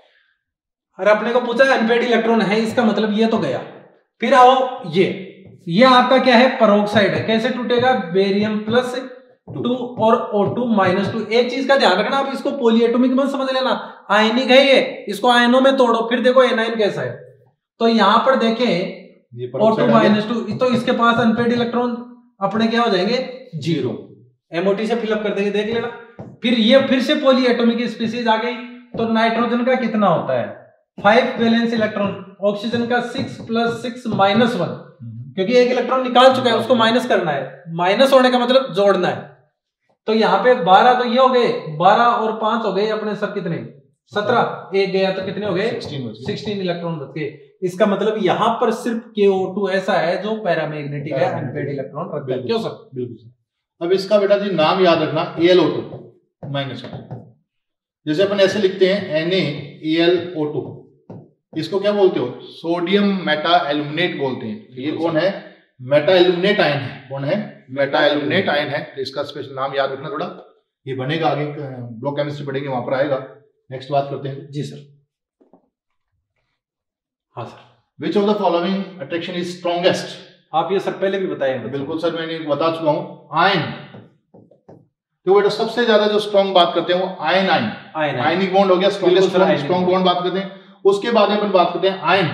और अपने को पूछा अनपेयर्ड इलेक्ट्रॉन है, इसका मतलब ये तो गया। फिर आओ ये आपका क्या है, पेरोक्साइड है, कैसे टूटेगा, बेरियम +2 और O2 -2। एक चीज का ध्यान रखना, आप इसको पॉलीएटॉमिक मत समझ लेना, आयनिक है ये, इसको आयनों में तोड़ो फिर देखो एनाइन कैसा है। तो यहां पर देखें O2 -2 तो इसके पास अनपेयर्ड इलेक्ट्रॉन अपने क्या हो जाएंगे 0, MOT से फिलअप कर देंगे, देख लेना। फिर ये फिर से पॉलीएटॉमिक स्पीसीज आ गई तो नाइट्रोजन का कितना होता है 5 वैलेंस इलेक्ट्रॉन, ऑक्सीजन का 6 + 6 -1, क्योंकि एक इलेक्ट्रॉन निकाल चुका है उसको माइनस करना है, माइनस होने का मतलब जोड़ना है। तो यहाँ पे 12 तो ये हो गए, 12 और 5 हो गए अपने सब कितने 17, एक गया तो कितने हो गए 16 इलेक्ट्रॉन बच गए। इसका मतलब यहाँ पर सिर्फ KO2 ऐसा है जो पैरामैग्नेटिक है, अनपेयर्ड इलेक्ट्रॉन रखता है। क्यों सर? बिल्कुल सर। अब इसका बेटा जी नाम याद रखना AlO2 -1, जैसे अपन ऐसे लिखते हैं NaAlO2, इसको क्या बोलते हो सोडियम मेटा एल्यूमिनेट बोलते हैं। ये कौन है, मेटा एल्यूमिनेट आयन है, कौन है मेटा एल्यूमिनेट आयन है। तो इसका स्पेशल नाम याद रखना थोड़ा, ये बनेगा आगे ब्लॉक केमिस्ट्री पढ़ेंगे वहां पर आएगा। नेक्स्ट बात करते हैं जी सर। हाँ sir. Which of the following attraction is strongest, आप ये सर पहले भी बताए हैं। बिल्कुल सर, मैंने बता चुका हूं आयन, तो बेटा सबसे ज्यादा जो स्ट्रॉन्ग बात करते हैं वो आयनिक बॉन्ड हो गया, स्ट्रॉन्ग बॉन्ड बात करते हैं। उसके बाद अपन बात करते हैं आयन।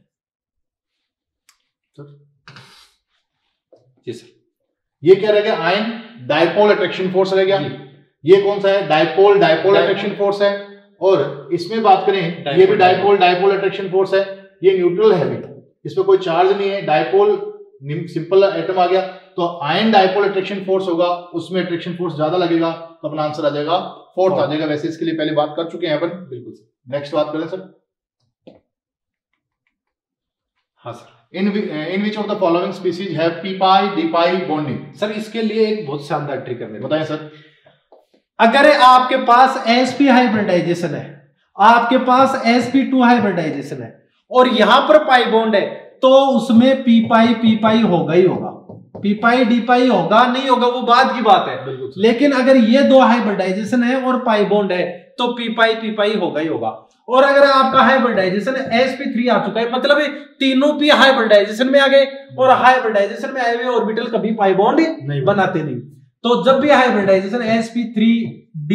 जी सर। ये क्या रह गया, आयन डायपोल अट्रैक्शन फोर्स रह गया। ये कौन सा है, डायपोल अट्रैक्शन फोर्स है। और इसमें बात करें ये भी डायपोल अट्रैक्शन फोर्स है, ये न्यूट्रल है, इसमें कोई चार्ज नहीं है, डायपोल सिंपल एटम आ गया। तो आयन डायपोल अट्रैक्शन फोर्स होगा, उसमें अट्रैक्शन फोर्स ज्यादा लगेगा, तो अपना आंसर आ जाएगा 4th आ जाएगा। वैसे इसके लिए पहले बात कर चुके हैं अपन। बिल्कुल सर। नेक्स्ट बात करें सर। हाँ sir. In which of the following species have p-pi d-pi bonding? Sir इसके लिए एक बहुत शानदार ट्रिक है, बताएं सर। अगर आपके पास sp हाइब्रिडाइजेशन है, आपके पास sp2 हाइब्रिडाइजेशन है और यहां पर पाई बॉन्ड है तो उसमें p-pi होगा ही होगा, p-pi d-pi होगा नहीं होगा वो बाद की बात है। लेकिन अगर ये दो हाइब्रिडाइजेशन है और पाई बॉन्ड है तो p-pi होगा ही होगा। और अगर आपका हाइब्रिडाइजेशन sp3 आ चुका है, मतलब तीनों p हाइब्रिडाइजेशन में आ गए, और हाइब्रिडाइजेशन में आए हुए ऑर्बिटल कभी पाई बॉन्ड नहीं बनाते नहीं। तो जब भी हाइब्रिडाइजेशन sp3d,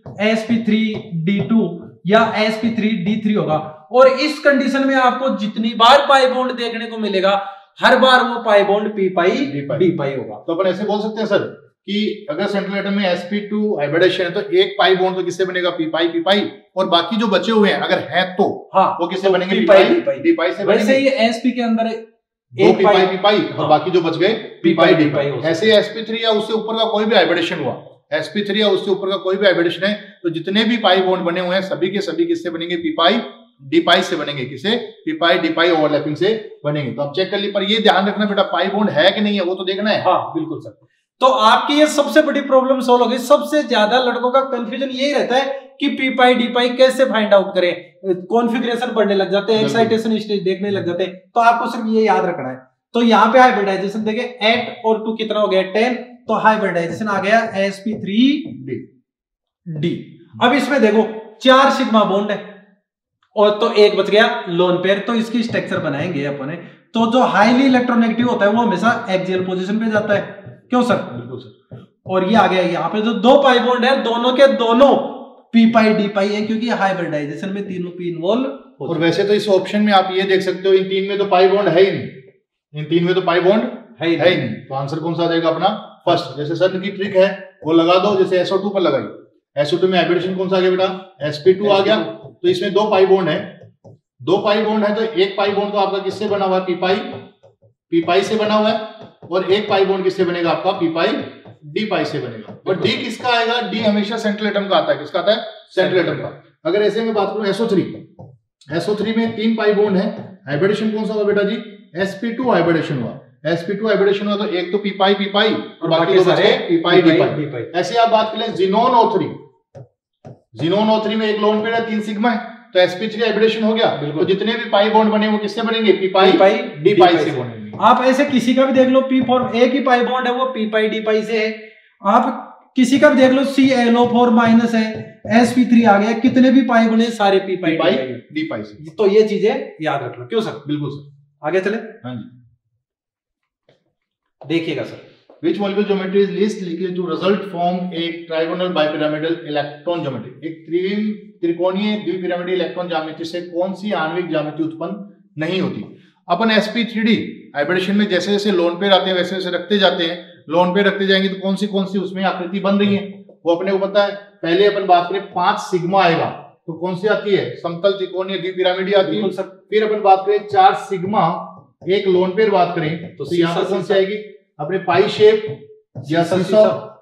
sp3d2 या sp3d3 होगा, और इस कंडीशन में आपको जितनी बार पाई बॉन्ड देखने को मिलेगा हर बार वो पाई बॉन्ड p-pi d-pi होगा। तो अपन ऐसे बोल सकते हैं सर कि अगर सेंट्रल एटम में sp2 हाइब्रिडाइजेशन है तो एक पाई बॉन्ड तो किससे बनेगा p-pi, और बाकी जो बचे हुए हैं अगर है तो हाँ, वो किससे बनेंगे p-pi से। वैसे ये sp के अंदर एक p-pi और बाकी जो बच गए p-pi d-pi। ऐसे sp3 या उससे ऊपर का कोई भी हाइब्रिडेशन हुआ, sp3 या उससे ऊपर का कोई भी हाइब्रिडेशन है तो जितने भी पाई बॉन्ड बने हुए हैं सभी के सभी किससे बनेंगे p-pi d-pi से बनेंगे। किसे, p-pi d-pi ओवरलैपिंग से बनेंगे। तो अब चेक कर ली, पर ये ध्यान रखना बेटा पाई बॉन्ड है कि नहीं है वो तो देखना है। हाँ बिल्कुल सर। तो आपकी ये सबसे बड़ी प्रॉब्लम सॉल्व हो गई। सबसे ज्यादा लड़कों का कंफ्यूजन यही रहता है कि p-pi d-pi कैसे फाइंड आउट करें, कॉन्फ़िगरेशन पढ़ने लग जाते हैं, एक्साइटेशन स्टेज देखने लग जाते हैं। तो आपको सिर्फ ये याद रखना है। तो यहाँ पे हाइब्रिडाइजेशन देखे 8 और 2 कितना हो गया 10, तो हाइब्रिडाइजेशन आ गया sp3d। अब इसमें देखो 4 सिग्मा बॉन्ड है, और तो एक बच गया लोन पेयर। तो इसकी स्ट्रक्चर बनाएंगे अपन। तो जो हाईली इलेक्ट्रोनेगेटिव होता है वो हमेशा एक्सियल पोजीशन पे जाता है, क्यों सर? बिल्कुल सर। और ये आ गया यहाँ पे जो दो पाई बॉन्ड है दोनों के दोनों पी पाई डी पाई है, क्योंकि हाइब्रिडाइजेशन में तीनों पी इन्वॉल्व। और वैसे तो इस ऑप्शन में आप ये देख सकते हो इन तीन में तो पाई बॉन्ड है ही नहीं, इन तीन में तो पाई बॉन्ड है ही नहीं। तो आंसर कौन सा आ जाएगा अपना? फर्स्ट। जैसे सर की ट्रिक है वो लगा दो, जैसे SO2 पर लगाई, SO2 में हाइब्रिडेशन कौन सा आ गया बेटा? sp2 आ गया। तो इसमें दो पाई बॉन्ड है, दो पाई बॉन्ड है, तो एक पाई बॉन्ड तो आपका किससे बना हुआ है? पी पाई से बना हुआ है, और एक पाई बॉन्ड किससे बनेगा आपका? पी पाई डी पाई से बनेगा। और डी किसका आएगा? डी हमेशा सेंट्रल एटम का आता है। किसका आता है? सेंट्रल एटम का। अगर ऐसे में बात करूं SO3 में तीन पाई बॉन्ड है, हाइब्रिडेशन कौन सा हुआ बेटा जी? sp2 हाइब्रिडेशन हुआ। sp2 हाइब्रिडेशन हुआ तो एक तो पी पाई और बाकी दो सारे पी पाई डी पाई। ऐसे आप बात करें ज़ीनोन O3 में एक लोन पेयर है, 3 सिग्मा है, तो sp3 हाइब्रिडेशन हो गया। तो जितने भी पाई बॉन्ड बने वो किससे बनेंगे? पी पाई डी पाई से बनेंगे। आप ऐसे किसी का भी देख लो P4 एक ही पाई बॉन्ड है वो पी पाई डी पाई से है। आप किसी का भी देख लो ClO4 माइनस है, sp3 आ गया, कितने भी पाई बने सारे पी पाई डी पाई से। तो ये चीजें याद रख लो, क्यों सर? बिल्कुल सर। आगे चले। हाँ जी, देखिएगा sir. Which molecular geometry is least likely to result from a trigonal bipyramidal electron geometry? एक त्रिकोणीय द्विपिरामिडीय इलेक्ट्रॉन ज्यामिति से कौन सी आणविक ज्यामिति उत्पन्न नहीं होती? अपन sp3d हाइब्रिडेशन में जैसे जैसे लोन पेयर आते हैं वैसे वैसे रखते जाते हैं, लोन पेयर रखते जाएंगे तो कौन सी उसमें आकृति बन रही है वो अपने को पता है। पहले अपन बात करें 5 सिग्मा आएगा तो कौन सी आती है? समतल त्रिकोणीय द्विपिरामिडीय आती है। फिर अपन बात करें 4 सिग्मा एक लोन पेयर बात करें तो यहाँ पर कौन सी आएगी? अपने पाई शेप या सीसॉ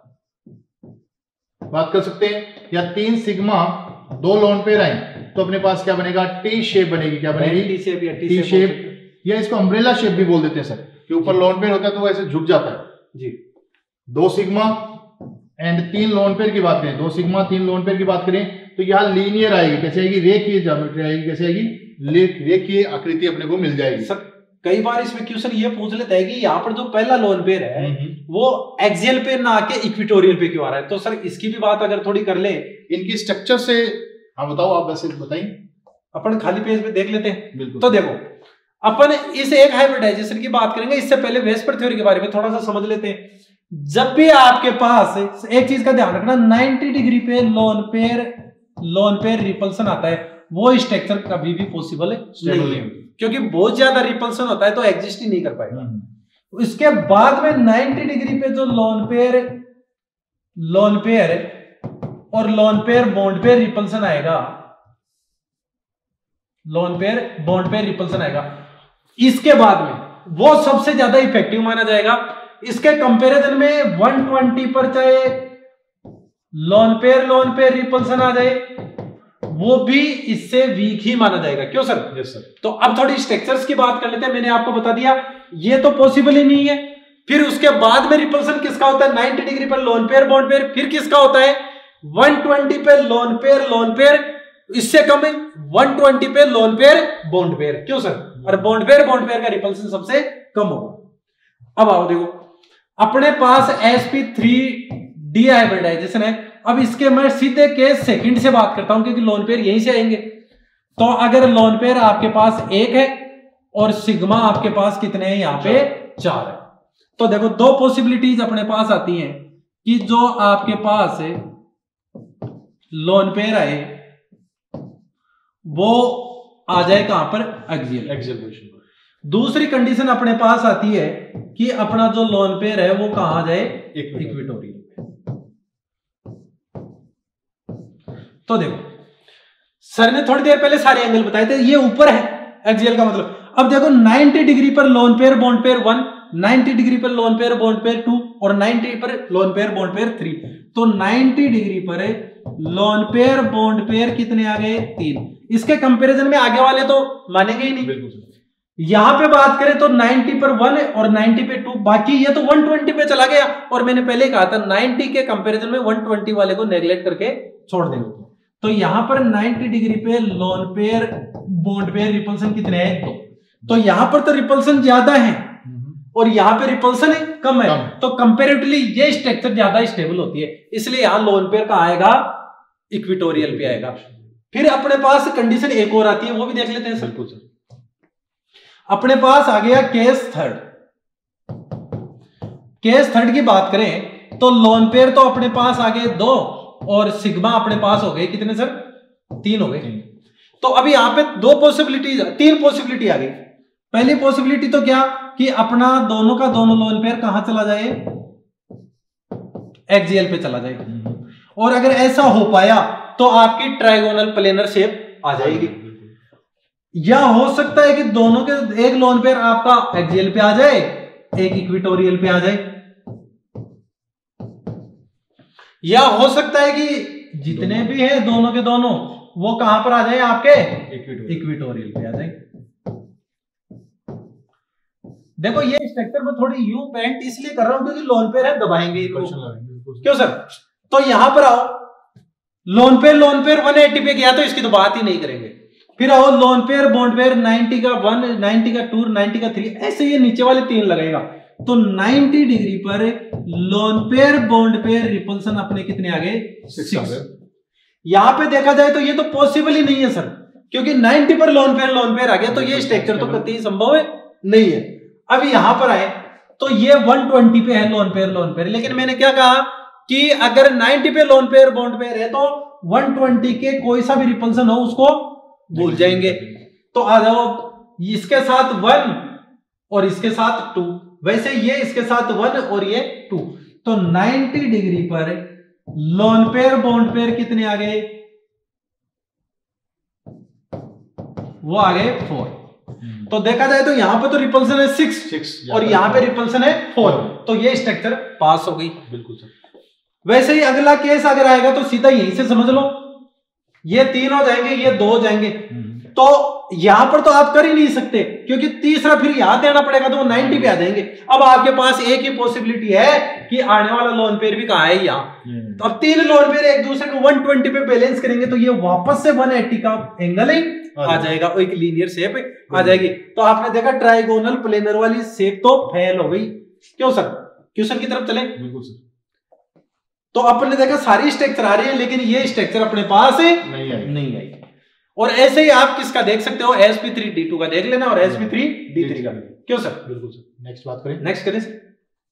बात कर सकते हैं, या 3 सिग्मा 2 लोन पेयर आए तो अपने पास क्या बनेगा? टी शेप बनेगी। क्या बनेगी? टी शेप, या इसको अम्ब्रेला शेप भी बोल देते हैं सर, कि ऊपर लोन पेयर होता है तो वो ऐसे झुक जाता है जी। 2 सिग्मा एंड 3 लोन पेयर की बात करें, 2 सिग्मा 3 लोन पेयर की बात करें तो यहाँ लीनियर आएगी। कैसे आएगी? रेखीय ज्यामिति आएगी। कैसे आएगी? रेखीय आकृति अपने को मिल जाएगी। सर कई बार इसमें क्वेश्चन ये पूछ लेता है कि यहाँ पर जो पहला लोन पेयर है वो एक्सियल पे ना आके इक्वेटोरियल पे क्यों आ रहा है? तो सर इसकी भी बात अगर थोड़ी कर ले, इनकी स्ट्रक्चर से। हाँ बताओ, आप वैसे बताइए, अपन खाली पेज पे देख लेते हैं। बिल्कुल। तो देखो अपन इस एक हाइब्रिडाइजेशन की बात करेंगे, इससे पहले वेस्पर थ्योरी के बारे में थोड़ा सा समझ लेते हैं। जब भी आपके पास एक चीज का ध्यान रखना, 90 डिग्री पे लोन पेयर रिपल्सन आता है वो स्ट्रक्चर कभी भी पॉसिबल नहीं है, क्योंकि बहुत ज्यादा रिपल्सन होता है तो एग्जिस्ट ही नहीं कर पाएगा। तो इसके बाद में 90 डिग्री पे जो लोन पेयर और lone pair bond pair repulsion आएगा, lone pair bond pair repulsion आएगा, इसके बाद में वो सबसे ज्यादा इफेक्टिव माना जाएगा। इसके कंपैरिजन में 120 पर चाहे लोन पेयर रिपल्सन आ जाए वो भी इससे वीक ही माना जाएगा। क्यों सर? Yes sir. तो अब थोड़ी स्ट्रक्चर्स की बात कर लेते हैं। मैंने आपको बता दिया ये तो पॉसिबल ही नहीं है। फिर उसके बाद में रिपल्सन किसका होता है? 90 डिग्री पर लोन पेयर बॉन्ड पेयर। फिर किसका होता है? 120 पे लोन पेयर, इससे कम है 120 पे लोन पेयर बॉन्ड पेयर। क्यों सर? और बॉन्ड पेयर का रिपल्सन सबसे कम होगा। अब आओ देखो, अपने पास sp3d हाइब्रिडाइजेशन है। अब इसके मैं सीधे केस सेकंड से बात करता हूं क्योंकि लोन पेयर यहीं से आएंगे। तो अगर लोन पेयर आपके पास 1 है और सिग्मा आपके पास कितने हैं? यहाँ पे 4 है। तो देखो दो पॉसिबिलिटीज अपने पास आती हैं कि जो आपके पास लोन पेयर आए वो आ जाए कहां पर? एक्सियल पोजीशन पर। दूसरी कंडीशन अपने पास आती है कि अपना जो लोन पेयर है वो कहां आ जाए? इक्वेटोरियल। तो देखो सर ने थोड़ी देर पहले सारे एंगल बताए थे, ये ऊपर है एक्सियल का मतलब। अब देखो 90 डिग्री पर lone pair bond pair 1, 90 degree पर लोन पेयर बॉन्ड पेयर 2 और 90 पर लोन पेयर बॉन्ड पेयर 3। तो 90 डिग्री पर लोन पेयर बॉन्ड पेयर कितने आ गए? 3। इसके कंपैरिजन में आगे वाले तो मानेंगे ही नहीं। बिल्कुल। यहां पे बात करें तो 90 पर 1 और 90 पे 2, बाकी ये तो 120 पे चला गया। और मैंने पहले कहा था 90 के कंपैरिजन में 120 वाले को नेग्लेक्ट करके छोड़ देंगे। तो यहां पर 90 डिग्री पे lone pair bond pair repulsion कितने हैं? 2। तो यहां पर तो रिपल्सन ज्यादा है और यहां पे रिपल्सन है कम है। तो कंपैरेटिवली ये स्ट्रक्चर ज्यादा स्टेबल होती है, इसलिए यहां लोन पेयर का आएगा? इक्वेटोरियल पे आएगा। फिर अपने पास कंडीशन एक और आती है, वो भी देख लेते हैं सर। बिल्कुल सर। अपने पास आ गया केस थर्ड। केस थर्ड की बात करें तो लोन पेयर तो अपने पास आ गए 2 और सिग्मा अपने पास हो गए कितने सर? 3 हो गए। तो अभी यहां पे 3 पॉसिबिलिटी आ गई। पहली पॉसिबिलिटी तो क्या कि अपना दोनों का दोनों लोन पेयर कहां चला जाए? एक्सियल पे चला जाए। और अगर ऐसा हो पाया तो आपकी ट्रायगोनल प्लेनर शेप आ जाएगी। या हो सकता है कि दोनों के एक लोन पेयर आपका एक्सियल पे आ जाए, एक इक्वेटोरियल पे आ जाए। या हो सकता है कि जितने भी हैं दोनों के दोनों वो कहां पर आ जाए? आपके इक्वेटोरियल पे आ जाए। देखो ये स्ट्रक्चर में थोड़ी यू पेंट इसलिए कर रहा हूं क्योंकि लोन पेयर है, दबाएंगे इनको। क्यों सर? तो यहां पर आओ, लोन पेयर 180 पे गया तो इसकी तो बात ही नहीं करेंगे। फिर आओ लोन पेयर बॉन्ड पेयर 90 का 1, 90 का 2, 90 का 3, ऐसे ये नीचे वाले 3 लगेगा। तो 90 डिग्री पर lone pair bond pair repulsion अपने कितने आ गए? 6। यहां पे देखा जाए तो ये तो पॉसिबल ही नहीं है सर, क्योंकि 90 पर लोन पेयर आ गया तो ये स्ट्रक्चर तो कतई संभव है नहीं है। अब यहां पर आए तो ये 120 पे है लोन पेयर, लेकिन मैंने क्या कहा कि अगर 90 पे लोन पेयर बॉन्ड पेयर है तो 120 के कोई सा भी रिपल्सन हो उसको भूल जाएंगे। तो आ जाओ, इसके साथ 1 और इसके साथ 2, वैसे ये इसके साथ 1 और ये 2, तो 90 डिग्री पर लोन पेयर बॉन्ड पेयर कितने आ गए? वो आ गए 4। तो देखा जाए तो यहां पे तो रिपल्सन है 6 और यहां पे रिपल्सन है 4, तो ये स्ट्रक्चर पास हो गई। बिल्कुल सर। वैसे ही अगला केस अगर आएगा तो सीधा यहीं से समझ लो, ये 3 हो जाएंगे, ये 2 हो जाएंगे। तो यहां पर तो आप कर ही नहीं सकते क्योंकि तीसरा फिर यहां देना पड़ेगा तो वो 90 पे आ जाएंगे। अब आपके पास एक ही पॉसिबिलिटी है कि आने वाला लोन पेयर भी कहां है? यहां। तो अब 3 लोन पेयर एक दूसरे को 120 पे बैलेंस करेंगे तो ये वापस से 180 का एंगल ही आ जाएगा और एक लीनियर शेप आ जाएगी। तो आपने देखा ट्राइगोनल प्लेनर वाली शेप तो फेल हो गई। क्यों सर? क्वेश्चन की तरफ चले। बिल्कुल सर। तो अपने देखा सारी स्ट्रक्चर आ रही है लेकिन ये स्ट्रक्चर अपने पास नहीं आई। और ऐसे ही आप किसका देख सकते हो? sp3d2 का देख लेना और sp3d3 का। क्यों सर? बिल्कुल सर। नेक्स्ट बात करें। नेक्स्ट करें सर।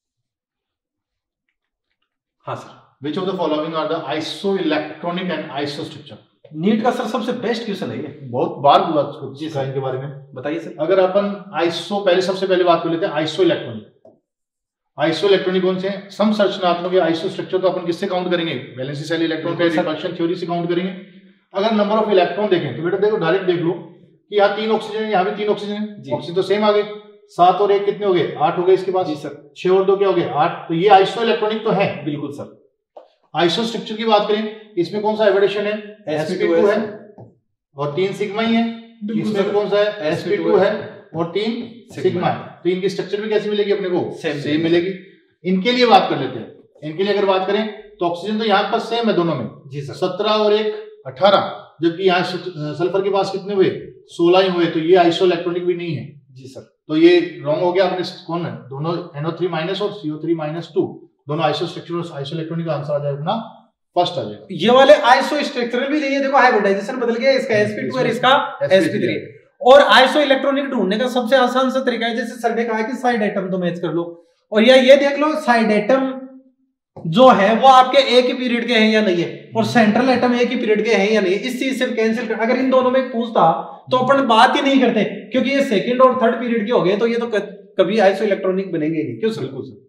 हाँ sir. Which of the following are the isoelectronic and isostructure? NEET का सर सबसे बेस्ट क्वेश्चन है ये, बहुत बार हुआ जी सर इनके बारे में। बताइए सर। अगर अपन सबसे पहले बात कर लेते हैं आइसोइलेक्ट्रॉनिक। आइसोइलेक्ट्रॉनिक कौन से हैं? सम संरचनात्मक आइसो स्ट्रक्चर तो अपन किससे काउंट करेंगे? Valency shell electron pair repulsion theory से काउंट करेंगे। अगर नंबर ऑफ इलेक्ट्रॉन देखें तो बेटा देखो डायरेक्ट देख लो कि यहाँ 3 ऑक्सीजन है, यहाँ भी 3 ऑक्सीजन है, ऑक्सीजन तो सेम आ गए। 7 और 1 कितने हो गए? 8 हो गए इसके पास। जी सर। 6 और 2 क्या हो गए? 8। तो ये आइसोइलेक्ट्रॉनिक तो है। बिल्कुल सर। आइसो स्ट्रक्चर की बात करें, इसमें कौन सा एवोल्यूशन है? sp2 है और 3 सिग्मा ही है। इसमें कौन सा है? sp2 है और 3 सिग्मा है। तो इनकी स्ट्रक्चर भी कैसी मिलेगी अपने को? सेम मिलेगी। इनके लिए बात कर लेते हैं। इनके लिए अगर बात करें तो ऑक्सीजन तो यहाँ पर सेम है दोनों में। जी सर। 17 और 1 18, जबकि यहाँ सल्फर के पास कितने हुए? 16 ही हुए। तो ये आइसोइलेक्ट्रॉनिक भी नहीं है। जी सर। तो ये रॉन्ग हो गया। अपने कौन है? दोनों NO3 माइनस और CO3 माइनस 2 दोनों आइसो स्ट्रक्चर और आइसोइलेक्ट्रॉनिक का आंसर आ जाएगा अपना फर्स्ट आ जाएगा। ये वाले आइसो स्ट्रक्चरल भी नहीं है, देखो हाइब्रिडाइजेशन बदल गया, इसका sp2 और इसका sp3। और आइसो इलेक्ट्रॉनिक ढूंढने का सबसे आसान सा तरीका है, जैसे सर ने कहा कि साइड एटम तो मैच कर लो, और ये देख लो साइड एटम जो है वो आपके एक ही पीरियड के हैं या नहीं है, और सेंट्रल एटम एक ही पीरियड के हैं या नहीं है। इस चीज से कैंसिल कर, अगर इन दोनों में पूछता तो अपन बात ही नहीं करते, क्योंकि ये सेकंड और थर्ड पीरियड के हो गए, तो ये तो कभी आइसो इलेक्ट्रॉनिक बनेंगे नहीं। क्यों सर? बिल्कुल सर।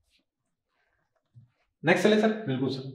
नेक्स्ट चले सर। बिल्कुल sir.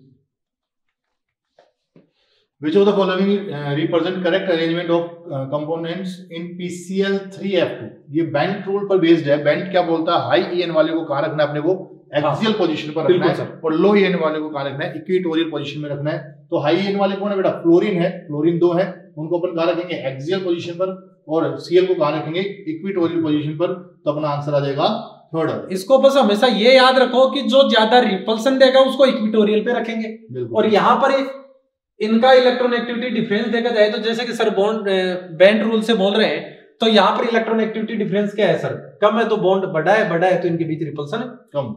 Which of the following represent correct arrangement of components in PCl3F2? ये बेंट रूल पर बेस्ड है। बेंट क्या बोलता है? हाई EN वाले को कहां रखना है अपने को? एक्सियल पोजीशन पर रखना है, और लो EN वाले को कहां रखना है? इक्वेटोरियल पोजीशन में रखना है। तो हाई EN वाले कौन है बेटा? फ्लोरीन है, फ्लोरीन 2 है, उनको अपन कहां रखेंगे? एक्सियल पोजीशन पर, और Cl को कहां रखेंगे? इक्वेटोरियल पोजीशन पर। तो अपना आंसर आ जाएगा थर्ड। इसको बस हमेशा ये याद रखो कि जो ज्यादा रिपल्सन देगा उसको इक्वेटोरियल पे रखेंगे। और यहाँ पर इनका इलेक्ट्रोनेगेटिविटी डिफरेंस देखा जाए तो जैसे कि सर बॉन्ड बेंट रूल से बोल रहे हैं, तो यहाँ पर इलेक्ट्रोनेगेटिविटी डिफरेंस क्या है सर? कम है तो बॉन्ड बड़ा है तो इनके बीच रिपल्सन है कम।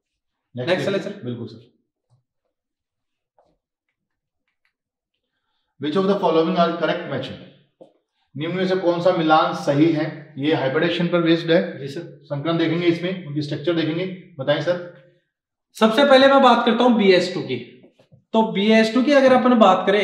नेक्स्ट चले सर। बिल्कुल sir. Which of the following are correct matching, निम्न में से कौन सा मिलान सही है। ये हाइब्रिडेशन पर बेस्ड है जी सर। संकलन देखेंगे, इसमें उनकी स्ट्रक्चर देखेंगे, बताएं सर। सबसे पहले मैं बात करता हूं BS2 की। तो BS2 की अगर अपन बात करें,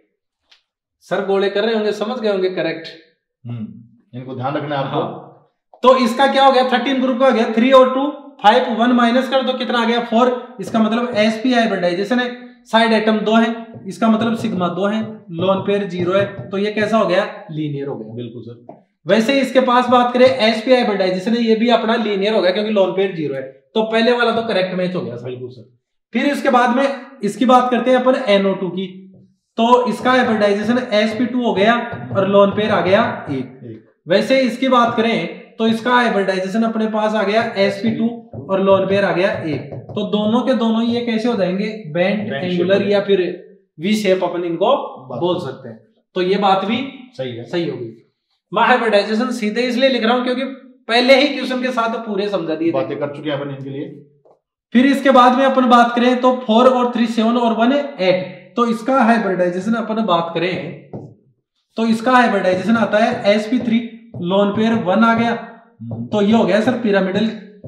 सर गोले कर रहे होंगे, समझ गए होंगे करेक्ट। इनको ध्यान रखना है आपको। तो इसका क्या हो गया, 13 ग्रुप का हो गया, 3 और 2 5, 1 माइनस कर दो कितना आ गया 4। इसका मतलब sp हाइब्रिडाइजेशन है, साइड एटम 2 है, इसका मतलब सिग्मा 2 है, लोन पेयर 0 है, तो ये कैसा हो गया, लीनियर हो गया। बिल्कुल सर। वैसे इसके पास बात करें sp हाइब्रिडाइजेशन है, ये भी अपना लीनियर हो गया क्योंकि लोन पेयर 0 है, तो पहले वाला तो करेक्ट मैच हो गया सर। बिल्कुल सर। फिर इसके बाद में इसकी बात करते हैं अपन NO2 की। तो इसका हाइब्रिडाइजेशन sp2 हो गया और लोन पेयर आ गया 1। वैसे इसकी बात करें तो इसका हाइब्रिडाइजेशन अपने पास आ गया sp2 और लोन पेयर आ गया 1। तो दोनों के दोनों ये कैसे हो जाएंगे, बैंड एंगुलर या फिर वी शेप अपन इनको बोल सकते हैं। तो ये बात भी सही है, सही होगी। मैं हाइब्रिडाइजेशन सीधे इसलिए लिख रहा हूं क्योंकि पहले ही क्वेश्चन के साथ पूरे समझा दिए, बातें कर चुके हैं अपन इनके लिए। फिर इसके बाद में अपन बात करें तो 4 और 3 7 और 1 8। तो इसका हाइब्रिडाइजेशन अपन बात करें तो इसका हाइब्रिडाइजेशन आता है sp3, लोन पेयर 1 आ गया, तो ये हो गया सर पिरामिडल।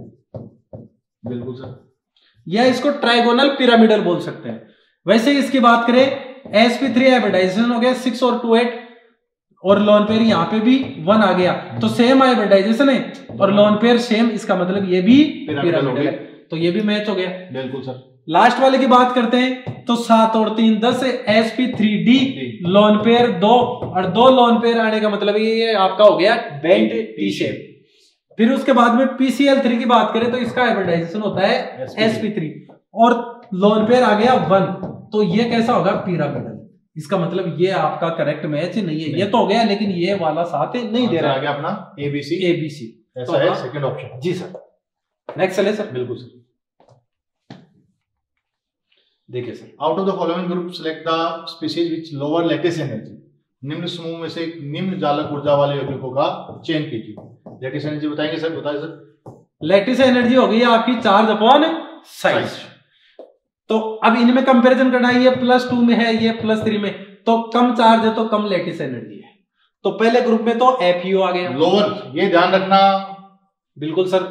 बिल्कुल सर। या इसको ट्राइगोनल पिरामिडल बोल सकते हैं। वैसे इसकी बात करें sp3 हाइब्रिडाइजेशन हो गया 6 और 2 8 और लोन पेयर यहाँ पे भी 1 आ गया, तो सेम हाइब्रिडाइजेशन है और लोन पेयर सेम, इसका मतलब ये भी पिरामिडल है, तो ये भी मैच हो गया। बिल्कुल सर। लास्ट वाले की बात करते हैं तो 7 और 3 10 sp3d, लोन पेयर 2 और 2 लोन पेयर आने का मतलब ये आपका हो गया बेंट टी शेप। फिर उसके बाद में PCl3 की बात करें तो इसका हाइब्रिडाइजेशन होता है sp3 और लोन पेयर आ गया 1, तो ये कैसा होगा, पिरामिडल। इसका मतलब ये आपका करेक्ट मैच नहीं है, ये तो हो गया लेकिन ये वाला साथ नहीं दे रहा है अपना ABC। तो है सेकंड ऑप्शन। जी सर। नेक्स्ट चले सर। बिल्कुल सर। देखिए sir, out of the following group select the species which lower lattice energy, निम्न समूह में से निम्न जालक ऊर्जा वाले यौगिकों का चयन कीजिए। लैटिस एनर्जी बताएंगे सर, बताइए सर। लैटिस एनर्जी हो गई आपकी चार्ज अपॉन साइज। तो अब इनमें कंपैरिजन करना है, ये +2 में है, ये +3 में, तो कम चार्ज है तो कम लैटिस एनर्जी है। तो पहले ग्रुप में तो FeO आ गया, लोअर, ये ध्यान रखना। बिल्कुल सर।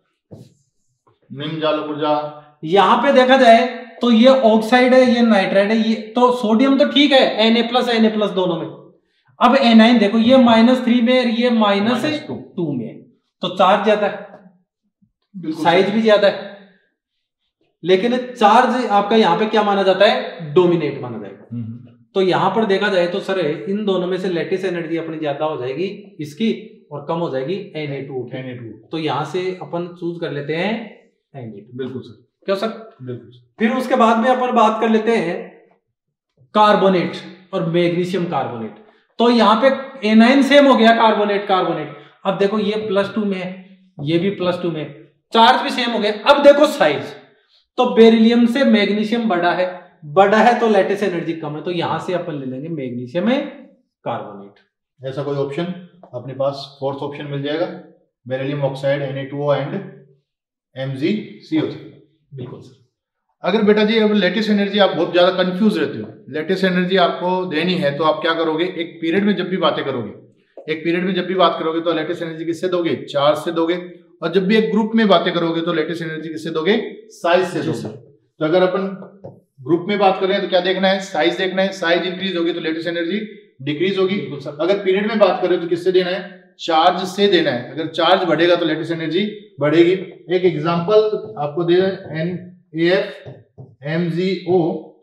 निम्न जालक ऊर्जा, यहां पे देखा जाए तो ये ऑक्साइड है, ये नाइट्राइड है, ये तो सोडियम तो ठीक है Na+ दोनों में। अब एनाइन देखो, ये -3 में और ये -2 में, तो चार्ज ज्यादा है, साइज भी ज्यादा है, लेकिन चार्ज आपका यहाँ पे क्या माना जाता है, डोमिनेट माना जाएगा। तो यहां पर देखा जाए तो सर इन दोनों में से लैटिस एनर्जी अपनी ज्यादा हो जाएगी इसकी और कम हो जाएगी Na2। तो यहां से अपन चूज कर लेते हैं Na2। बिल्कुल सर। क्यों सर? बिल्कुल। फिर उसके बाद में अपन बात कर लेते हैं कार्बोनेट और मैग्नीशियम कार्बोनेट। तो यहाँ पे एनाइन सेम हो गया, कार्बोनेट। अब देखो ये +2 में है, ये भी +2 में, चार्ज भी सेम हो गया। अब देखो साइज, तो बेरिलियम से मैग्नीशियम बड़ा है तो लैटिस एनर्जी कम है, तो यहां से अपन ले लेंगे मैग्नीशियम में कार्बोनेट। ऐसा कोई ऑप्शन अपने पास फोर्थ ऑप्शन मिल जाएगा, beryllium oxide Na2O and MgCO। बिल्कुल सर। अगर बेटा जी अब लेटेस्ट एनर्जी आप बहुत ज्यादा कंफ्यूज रहते हो, लेटेस्ट एनर्जी आपको देनी है तो आप क्या करोगे, एक पीरियड में जब भी बात करोगे तो लेटेस्ट एनर्जी किससे दोगे, चार्ज से दोगे, और जब भी एक ग्रुप में बातें करोगे तो लेटेस्ट एनर्जी किससे दोगे, साइज से दोगे। तो अगर अपन ग्रुप में बात कर रहे हैं तो क्या देखना है, साइज देखना है। साइज इंक्रीज होगी तो लेटेस्ट एनर्जी डिक्रीज होगी। अगर पीरियड में बात करें तो किससे देना है, चार्ज से देना है। अगर चार्ज बढ़ेगा तो लेटेस्ट एनर्जी बढ़ेगी। एक एग्जांपल आपको दे NaF MgO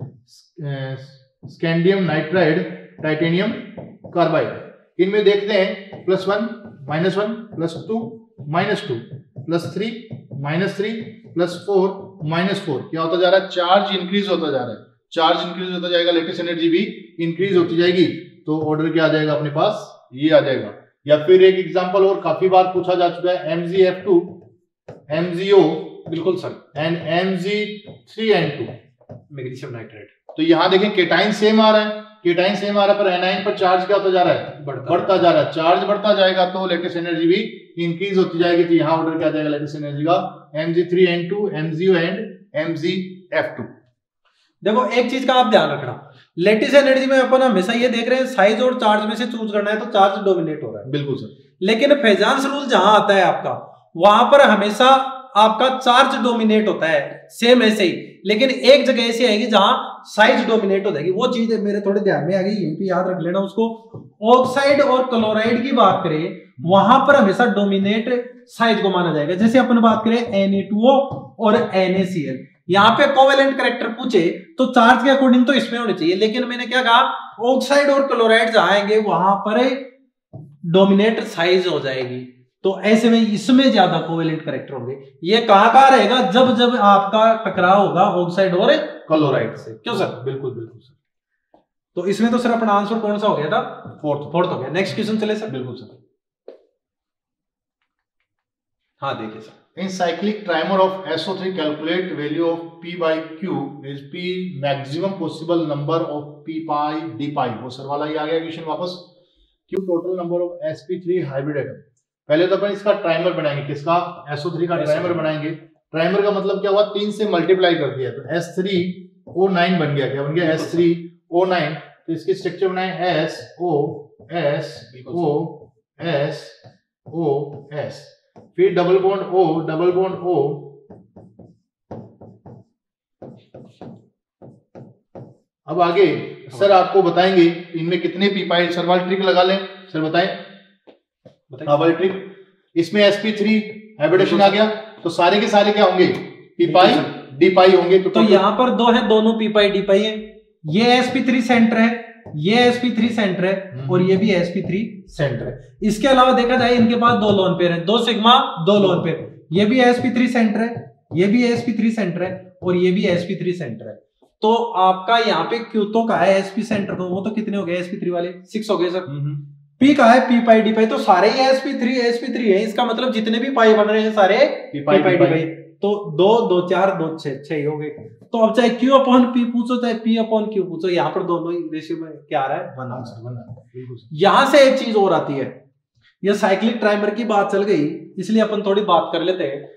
scandium nitride titanium carbide, इनमें देखते हैं +1 -1 +2 -2 +3 -3 +4 -4 क्या होता जा रहा है, चार्ज इंक्रीज होता जा रहा है। चार्ज इंक्रीज होता जाएगा, लेटेस्ट एनर्जी भी इंक्रीज होती जाएगी, तो ऑर्डर क्या आ जाएगा अपने पास, ये आ जाएगा। या फिर एक एग्जांपल और काफी बार पूछा जा चुका है, MgF2 MgO, बिल्कुल sir, and Mg3N2 magnesium nitride. तो यहां देखें केटाइन सेम आ रहा है, पर एनाइन पर चार्ज क्या होता जा रहा है, बढ़ता जा रहा है। चार्ज बढ़ता जाएगा तो लेटेस्ट एनर्जी भी इंक्रीज होती जाएगी, तो यहां ऑर्डर क्या आ जाएगा लेटेस्ट एनर्जी का, Mg3N2 MgO एंड MgF2। देखो एक चीज का आप ध्यान रखना, लेटिस एनर्जी में अपन हमेशा ये देख रहे हैं साइज और चार्ज में से चूज करना है, तो चार्ज डोमिनेट हो रहा है। बिल्कुल सर। लेकिन फेजांस रूल जहां आता है आपका, वहां पर हमेशा आपका चार्ज डोमिनेट होता है, सेम ऐसे ही, लेकिन एक जगह ऐसी आएगी जहां साइज डोमिनेट हो जाएगी। वो चीज मेरे थोड़े ध्यान में आ गई, यहीं पे याद रख लेना उसको। ऑक्साइड और क्लोराइड की बात करें, वहां पर हमेशा डोमिनेट साइज को माना जाएगा। जैसे अपन बात करें Na2O और NaCl, यहाँ पे कोवेलेंट कैरेक्टर पूछे तो चार्ज के अकॉर्डिंग तो इसमें होने चाहिए, लेकिन मैंने क्या कहा, ऑक्साइड और क्लोराइड जहां आएंगे वहां पर डोमिनेट साइज हो जाएगी। तो ऐसे में इसमें ज्यादा कोवेलेंट कैरेक्टर होंगे। ये कहां रहेगा, जब जब आपका टकराव होगा ऑक्साइड और क्लोराइड से। क्यों सर? बिल्कुल बिल्कुल सर। तो इसमें तो सर अपना आंसर कौन सा हो गया था? फोर्थ हो गया। नेक्स्ट क्वेश्चन चले सर। बिल्कुल सर। हाँ देखिए sir, In cyclic trimer of SO3, calculate value of P by Q is P maximum possible number of P pi D pi। वो सर वाला ही आ गया क्वेश्चन वापस। Q total number of sp3 hybrid atom। पहले तो अपन इसका trimer बनाएंगे, किसका? SO3 का ट्राइमर बनाएंगे। ट्राइमर का मतलब क्या हुआ, 3 से मल्टीप्लाई कर दिया तो S3O9 बन गया। क्या बन गया? S3O9। तो इसकी स्ट्रक्चर बनाए SOSOSOS, फिर डबल बॉन्ड O। अब आगे सर आपको बताएंगे इनमें कितने पी पाई। सर वाली ट्रिक लगा लें, सर बताएं। वाली ट्रिक, इसमें sp3 हाइब्रिडेशन आ गया तो सारे के सारे क्या होंगे? पी पाई डी पाई होंगे। तो यहाँ पर दो है, दोनों पी पाई डी पाई है। ये sp3 सेंटर है, ये sp3 सेंटर है, और ये भी sp3 सेंटर है। इसके अलावा देखा जाए इनके पास 2 लोन पेयर है, 2 सिग्मा 2 लोन पेयर। ये भी sp3 सेंटर है, ये भी sp3 सेंटर है, और ये भी sp3 सेंटर है। तो आपका यहाँ पे क्यू तो का है sp सेंटर को, वो तो कितने हो गए sp3 वाले? 6 हो गए सर। पी का है पी पाई डी पाई, तो सारे ही sp3 है। इसका मतलब जितने भी पाई बन रहे हैं सारे पी पाई डी पाई। तो 2 2 4 2 6 हो गए। तो अब चाहे Q अपॉन P पूछो चाहे P अपॉन Q पूछो, यहाँ पर दोनों ही रेशियो में क्या आ रहा है? 1। यहां से एक चीज और आती है, ये साइक्लिक ट्राइमर की बात चल गई इसलिए अपन थोड़ी बात कर लेते हैं।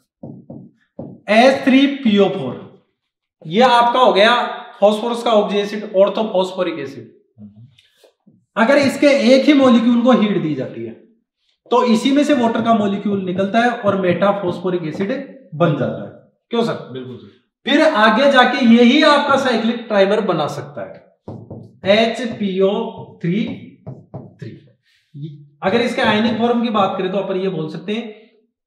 H3PO4 ये आपका हो गया फास्फोरस का ऑक्सीजन एसिड, ऑर्थोफॉस्फोरिक एसिड। अगर इसके एक ही मॉलिक्यूल को हीट दी जाती है तो इसी में से वाटर का मॉलिक्यूल निकलता है और मेटाफॉस्फोरिक एसिड बन जाता है। क्यों सर? बिल्कुल सर। फिर आगे जाके यही आपका साइक्लिक ट्राइमर बना सकता है HPO3। अगर इसके आयनिक फॉर्म की बात करें तो अपन ये बोल सकते हैं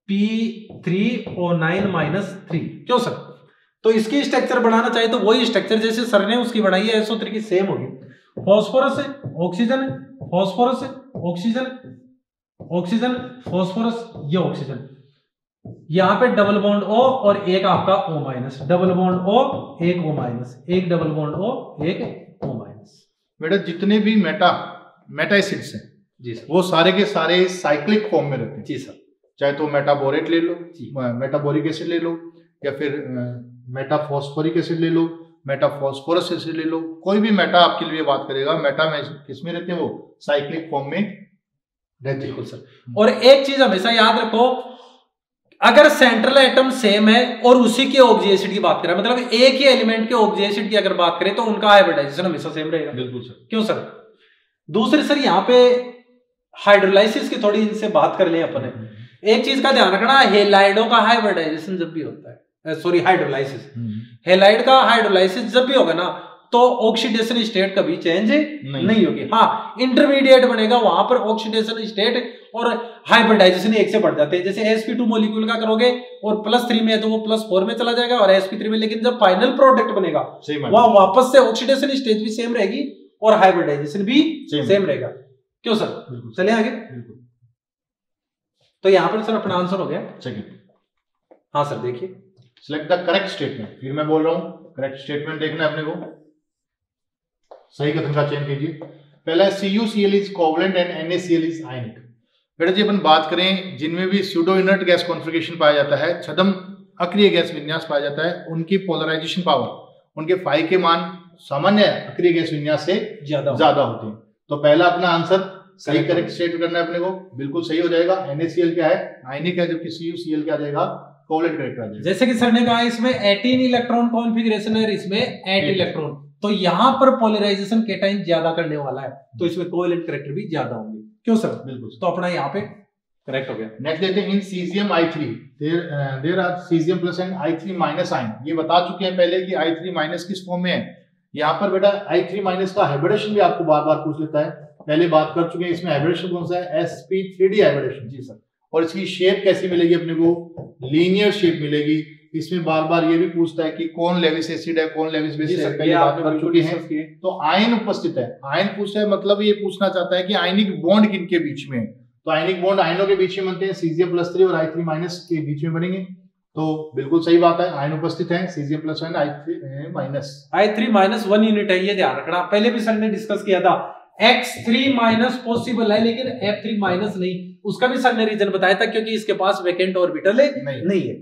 P3O9-3। क्यों सर? तो इसकी स्ट्रक्चर बनाना चाहिए तो वही स्ट्रक्चर जैसे सर ने उसकी बनाई है SO3 की, सेम होगी। फॉस्फोरस है, ऑक्सीजन है, फॉस्फोरस है, ऑक्सीजन, ऑक्सीजन, फॉस्फोरस, ये ऑक्सीजन। यहां पे डबल बॉन्ड O और एक आपका O-, डबल बॉन्ड O एक O-, एक डबल बॉन्ड O एक O-। बेटा जितने भी मेटा एसिड्स हैं जी सर, वो सारे के सारे साइक्लिक फॉर्म में रहते हैं। जी सर। चाहे तो मेटाबोरेट ले लो, मेटाबोरिक एसिड ले लो, या फिर मेटाफॉस्फोरिक एसिड ले लो, मेटाफॉस्फोरस एसिड ले लो, कोई भी मेटा आपके लिए बात करेगा, मेटा में किसमें रहते हैं? वो साइक्लिक फॉर्म में रहते हैं। सर, और एक चीज हमेशा याद रखो, अगर सेंट्रल एटम सेम है और उसी के ऑक्सीजन एसिड की बात करें, मतलब एक ही एलिमेंट के ऑक्सीजन एसिड की अगर बात करें तो उनका हाइब्रिडाइजेशन हमेशा सेम रहेगा। बिल्कुल सर। क्यों सर? दूसरी सर यहाँ पे हाइड्रोलाइसिस की थोड़ी इनसे बात कर लें अपन। एक चीज का ध्यान रखना, हेलाइडों का हाइब्रिडाइजेशन जब भी होता है, सॉरी हाइड्रोलाइसिस, हेलाइड का हाइड्रोलाइसिस जब भी होगा ना तो ऑक्सीडेशन स्टेट कभी चेंज नहीं होगी। हाँ, इंटरमीडिएट बनेगा, वहां पर ऑक्सीडेशन स्टेट और हाइब्रिडाइजेशन एक से बढ़ जाते हैं। जैसे sp2 मॉलिक्यूल का करोगे और +3 में है तो वो +4 में चला जाएगा और sp3 में, लेकिन जब फाइनल प्रोडक्ट बनेगा वहां वापस से ऑक्सीडेशन स्टेट भी सेम रहेगी और हाइब्रिडाइजेशन भी सेम रहेगा। क्यों सर? चले आगे। तो यहां पर सर अपना आंसर हो गया सेकंड। हाँ सर देखिए, सिलेक्ट द करेक्ट स्टेटमेंट। फिर मैं बोल रहा हूं, करेक्ट स्टेटमेंट देखना है अपने को, सही कथन का चयन कीजिए। पहला CuCl is covalent and NaCl is ionic. बेटा जी अपन बात करें जिनमें भी स्यूडो इनर्ट गैस कॉन्फ़िगरेशन पाया जाता है, छद्म अक्रिय गैस विन्यास पाया जाता है, उनकी पोलराइजेशन पावर, उनके फाई के मान सामान्य अक्रिय गैस विन्यास से ज्यादा होते हैं। तो पहला अपना आंसर सही करेक्ट स्टेट करना है अपने को, बिल्कुल सही हो जाएगा। NaCl क्या है? आयनिक है, जबकि CuCl क्या आ जाएगा? कोवलेंट करेक्टर आ जाएगा। जैसे कि सर ने कहा इसमें 18 इलेक्ट्रॉन कॉन्फ़िगरेशन है, इसमें 8 इलेक्ट्रॉन, तो यहाँ पर पोलराइजेशन केटाइन ज्यादा करने वाला है, तो इसमें कोवलेंट करेक्टर भी ज्यादा होंगे। क्यों सर? बिल्कुल। तो अपना यहाँ पे करेक्ट हो गया। नेक्स्ट देखते हैं in caesium I3 there are caesium plus and I3 minus ion. ये बता चुके हैं पहले कि I3 माइनस किस फॉर्म में है। यहाँ पर बेटा I3 माइनस का हाइब्रिडेशन भी आपको बार बार पूछ लेता है, पहले बात कर चुके हैं। इसमें हाइब्रिडेशन कौन सा है? sp3d hybridisation. जी सर। और इसकी शेप कैसी मिलेगी अपने को? लीनियर शेप मिलेगी। इसमें बार बार ये भी पूछता है कि कौन लेविस एसिड है, कौन लेविस बेस है, पहले बात कर चुके हैं। तो आयन उपस्थित है, आयन पूछता है, मतलब ये पूछना चाहता है कि आयनिक बॉन्ड किनके बीच में है। तो आयनिक बॉन्ड आयनों के बीच में बनते हैं, सीजियम प्लस 3 और I3 माइनस के बीच में बनेंगे। तो बिल्कुल सही बात है, आयन उपस्थित है, caesium plus and I3 minus. I3 minus 1 unit है, ये ध्यान रखना। पहले भी सर ने डिस्कस किया था X3 माइनस पॉसिबल है, लेकिन F3 माइनस नहीं। उसका भी सर ने रीजन बताया था, क्योंकि इसके पास वेकेंट ऑर्बिटल नहीं है।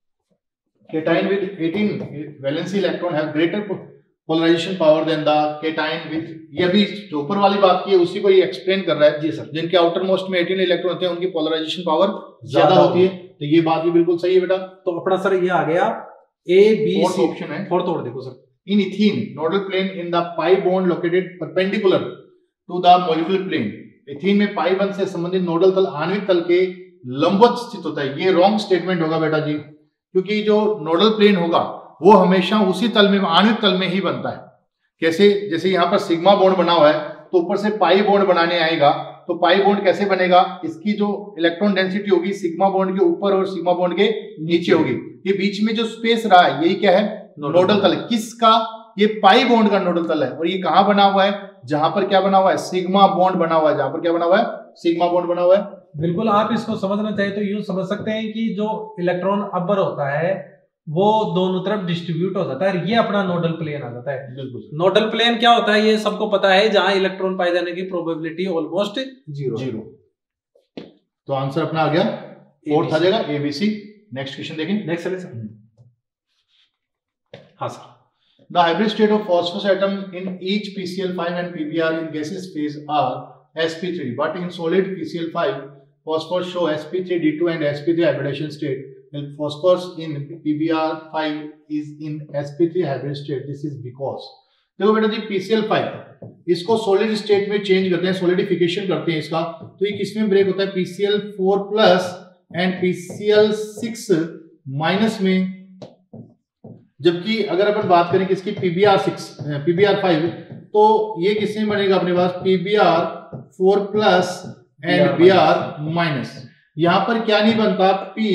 Cation with 18 valency electron have greater polarisation power than the cation with, ये अभी जो ऊपर वाली बात की है उसी को ये एक्सप्लेन कर रहा है। जी सर। जिनके आउटर मोस्ट में 18 इलेक्ट्रॉन होते हैं उनकी पोलराइजेशन पावर ज्यादा होती है, तो ये बात भी बिल्कुल सही है बेटा। तो अपना सर ये आ गया A B fourth C option है। फोर्थ और देखो sir, in ethene nodal plane in the pi bond located perpendicular to the molecular plane. Ethene में पाई बॉन्ड से संबंधित नोडल तल आणविक तल के लंबवत स्थित होता है। ये रॉन्ग स्टेटमेंट होगा बेटा जी, क्योंकि जो नोडल प्लेन होगा वो हमेशा उसी तल में, आणविक तल में ही बनता है। कैसे? जैसे यहाँ पर सिग्मा बॉन्ड बना हुआ है, तो ऊपर से पाई बॉन्ड बनाने आएगा, तो पाई बॉन्ड कैसे बनेगा? इसकी जो इलेक्ट्रॉन डेंसिटी होगी सिग्मा बॉन्ड के ऊपर और सिग्मा बॉन्ड के नीचे होगी। ये बीच में जो स्पेस रहा है यही क्या है? नोडल तल। किसका? ये पाई बॉन्ड का नोडल तल है। और ये कहाँ बना हुआ है? जहां पर क्या बना हुआ है? सिग्मा बॉन्ड बना हुआ है। जहां पर क्या बना हुआ है? सिग्मा बॉन्ड बना हुआ है। बिल्कुल। आप इसको समझना चाहे तो यूं समझ सकते हैं कि जो इलेक्ट्रॉन अपर होता है वो दोनों तरफ डिस्ट्रीब्यूट हो जाता है, ये अपना नोडल प्लेन आ जाता है। बिल्कुल। नोडल प्लेन क्या होता है ये सबको पता है, जहां इलेक्ट्रॉन पाए जाने की प्रोबेबिलिटी ऑलमोस्ट जीरो। तो आंसर अपना आ गया, फोर्थ आ जाएगा ABC। नेक्स्ट क्वेश्चन देखें। Next sir. हाँ sir. The hybrid state of phosphorus atom in each PCl5 and PBr in gaseous phase are sp3, but in solid PCl5 phosphorus show sp3d2 and sp3 hybridization state, while phosphorus in PBr5 is in sp3 hybrid state. This is because, देखो बेटा जी, PCl5 इसको solid state में change करते हैं, solidification करते हैं इसका, तो ये किसमें ब्रेक होता है? PCl4 plus and PCl6 minus में। जबकि अगर अपन बात करें किसकी? PBr5, तो ये किसमें बनेगा अपने पास? PBr4 plus and Br minus. यहां पर क्या नहीं बनता?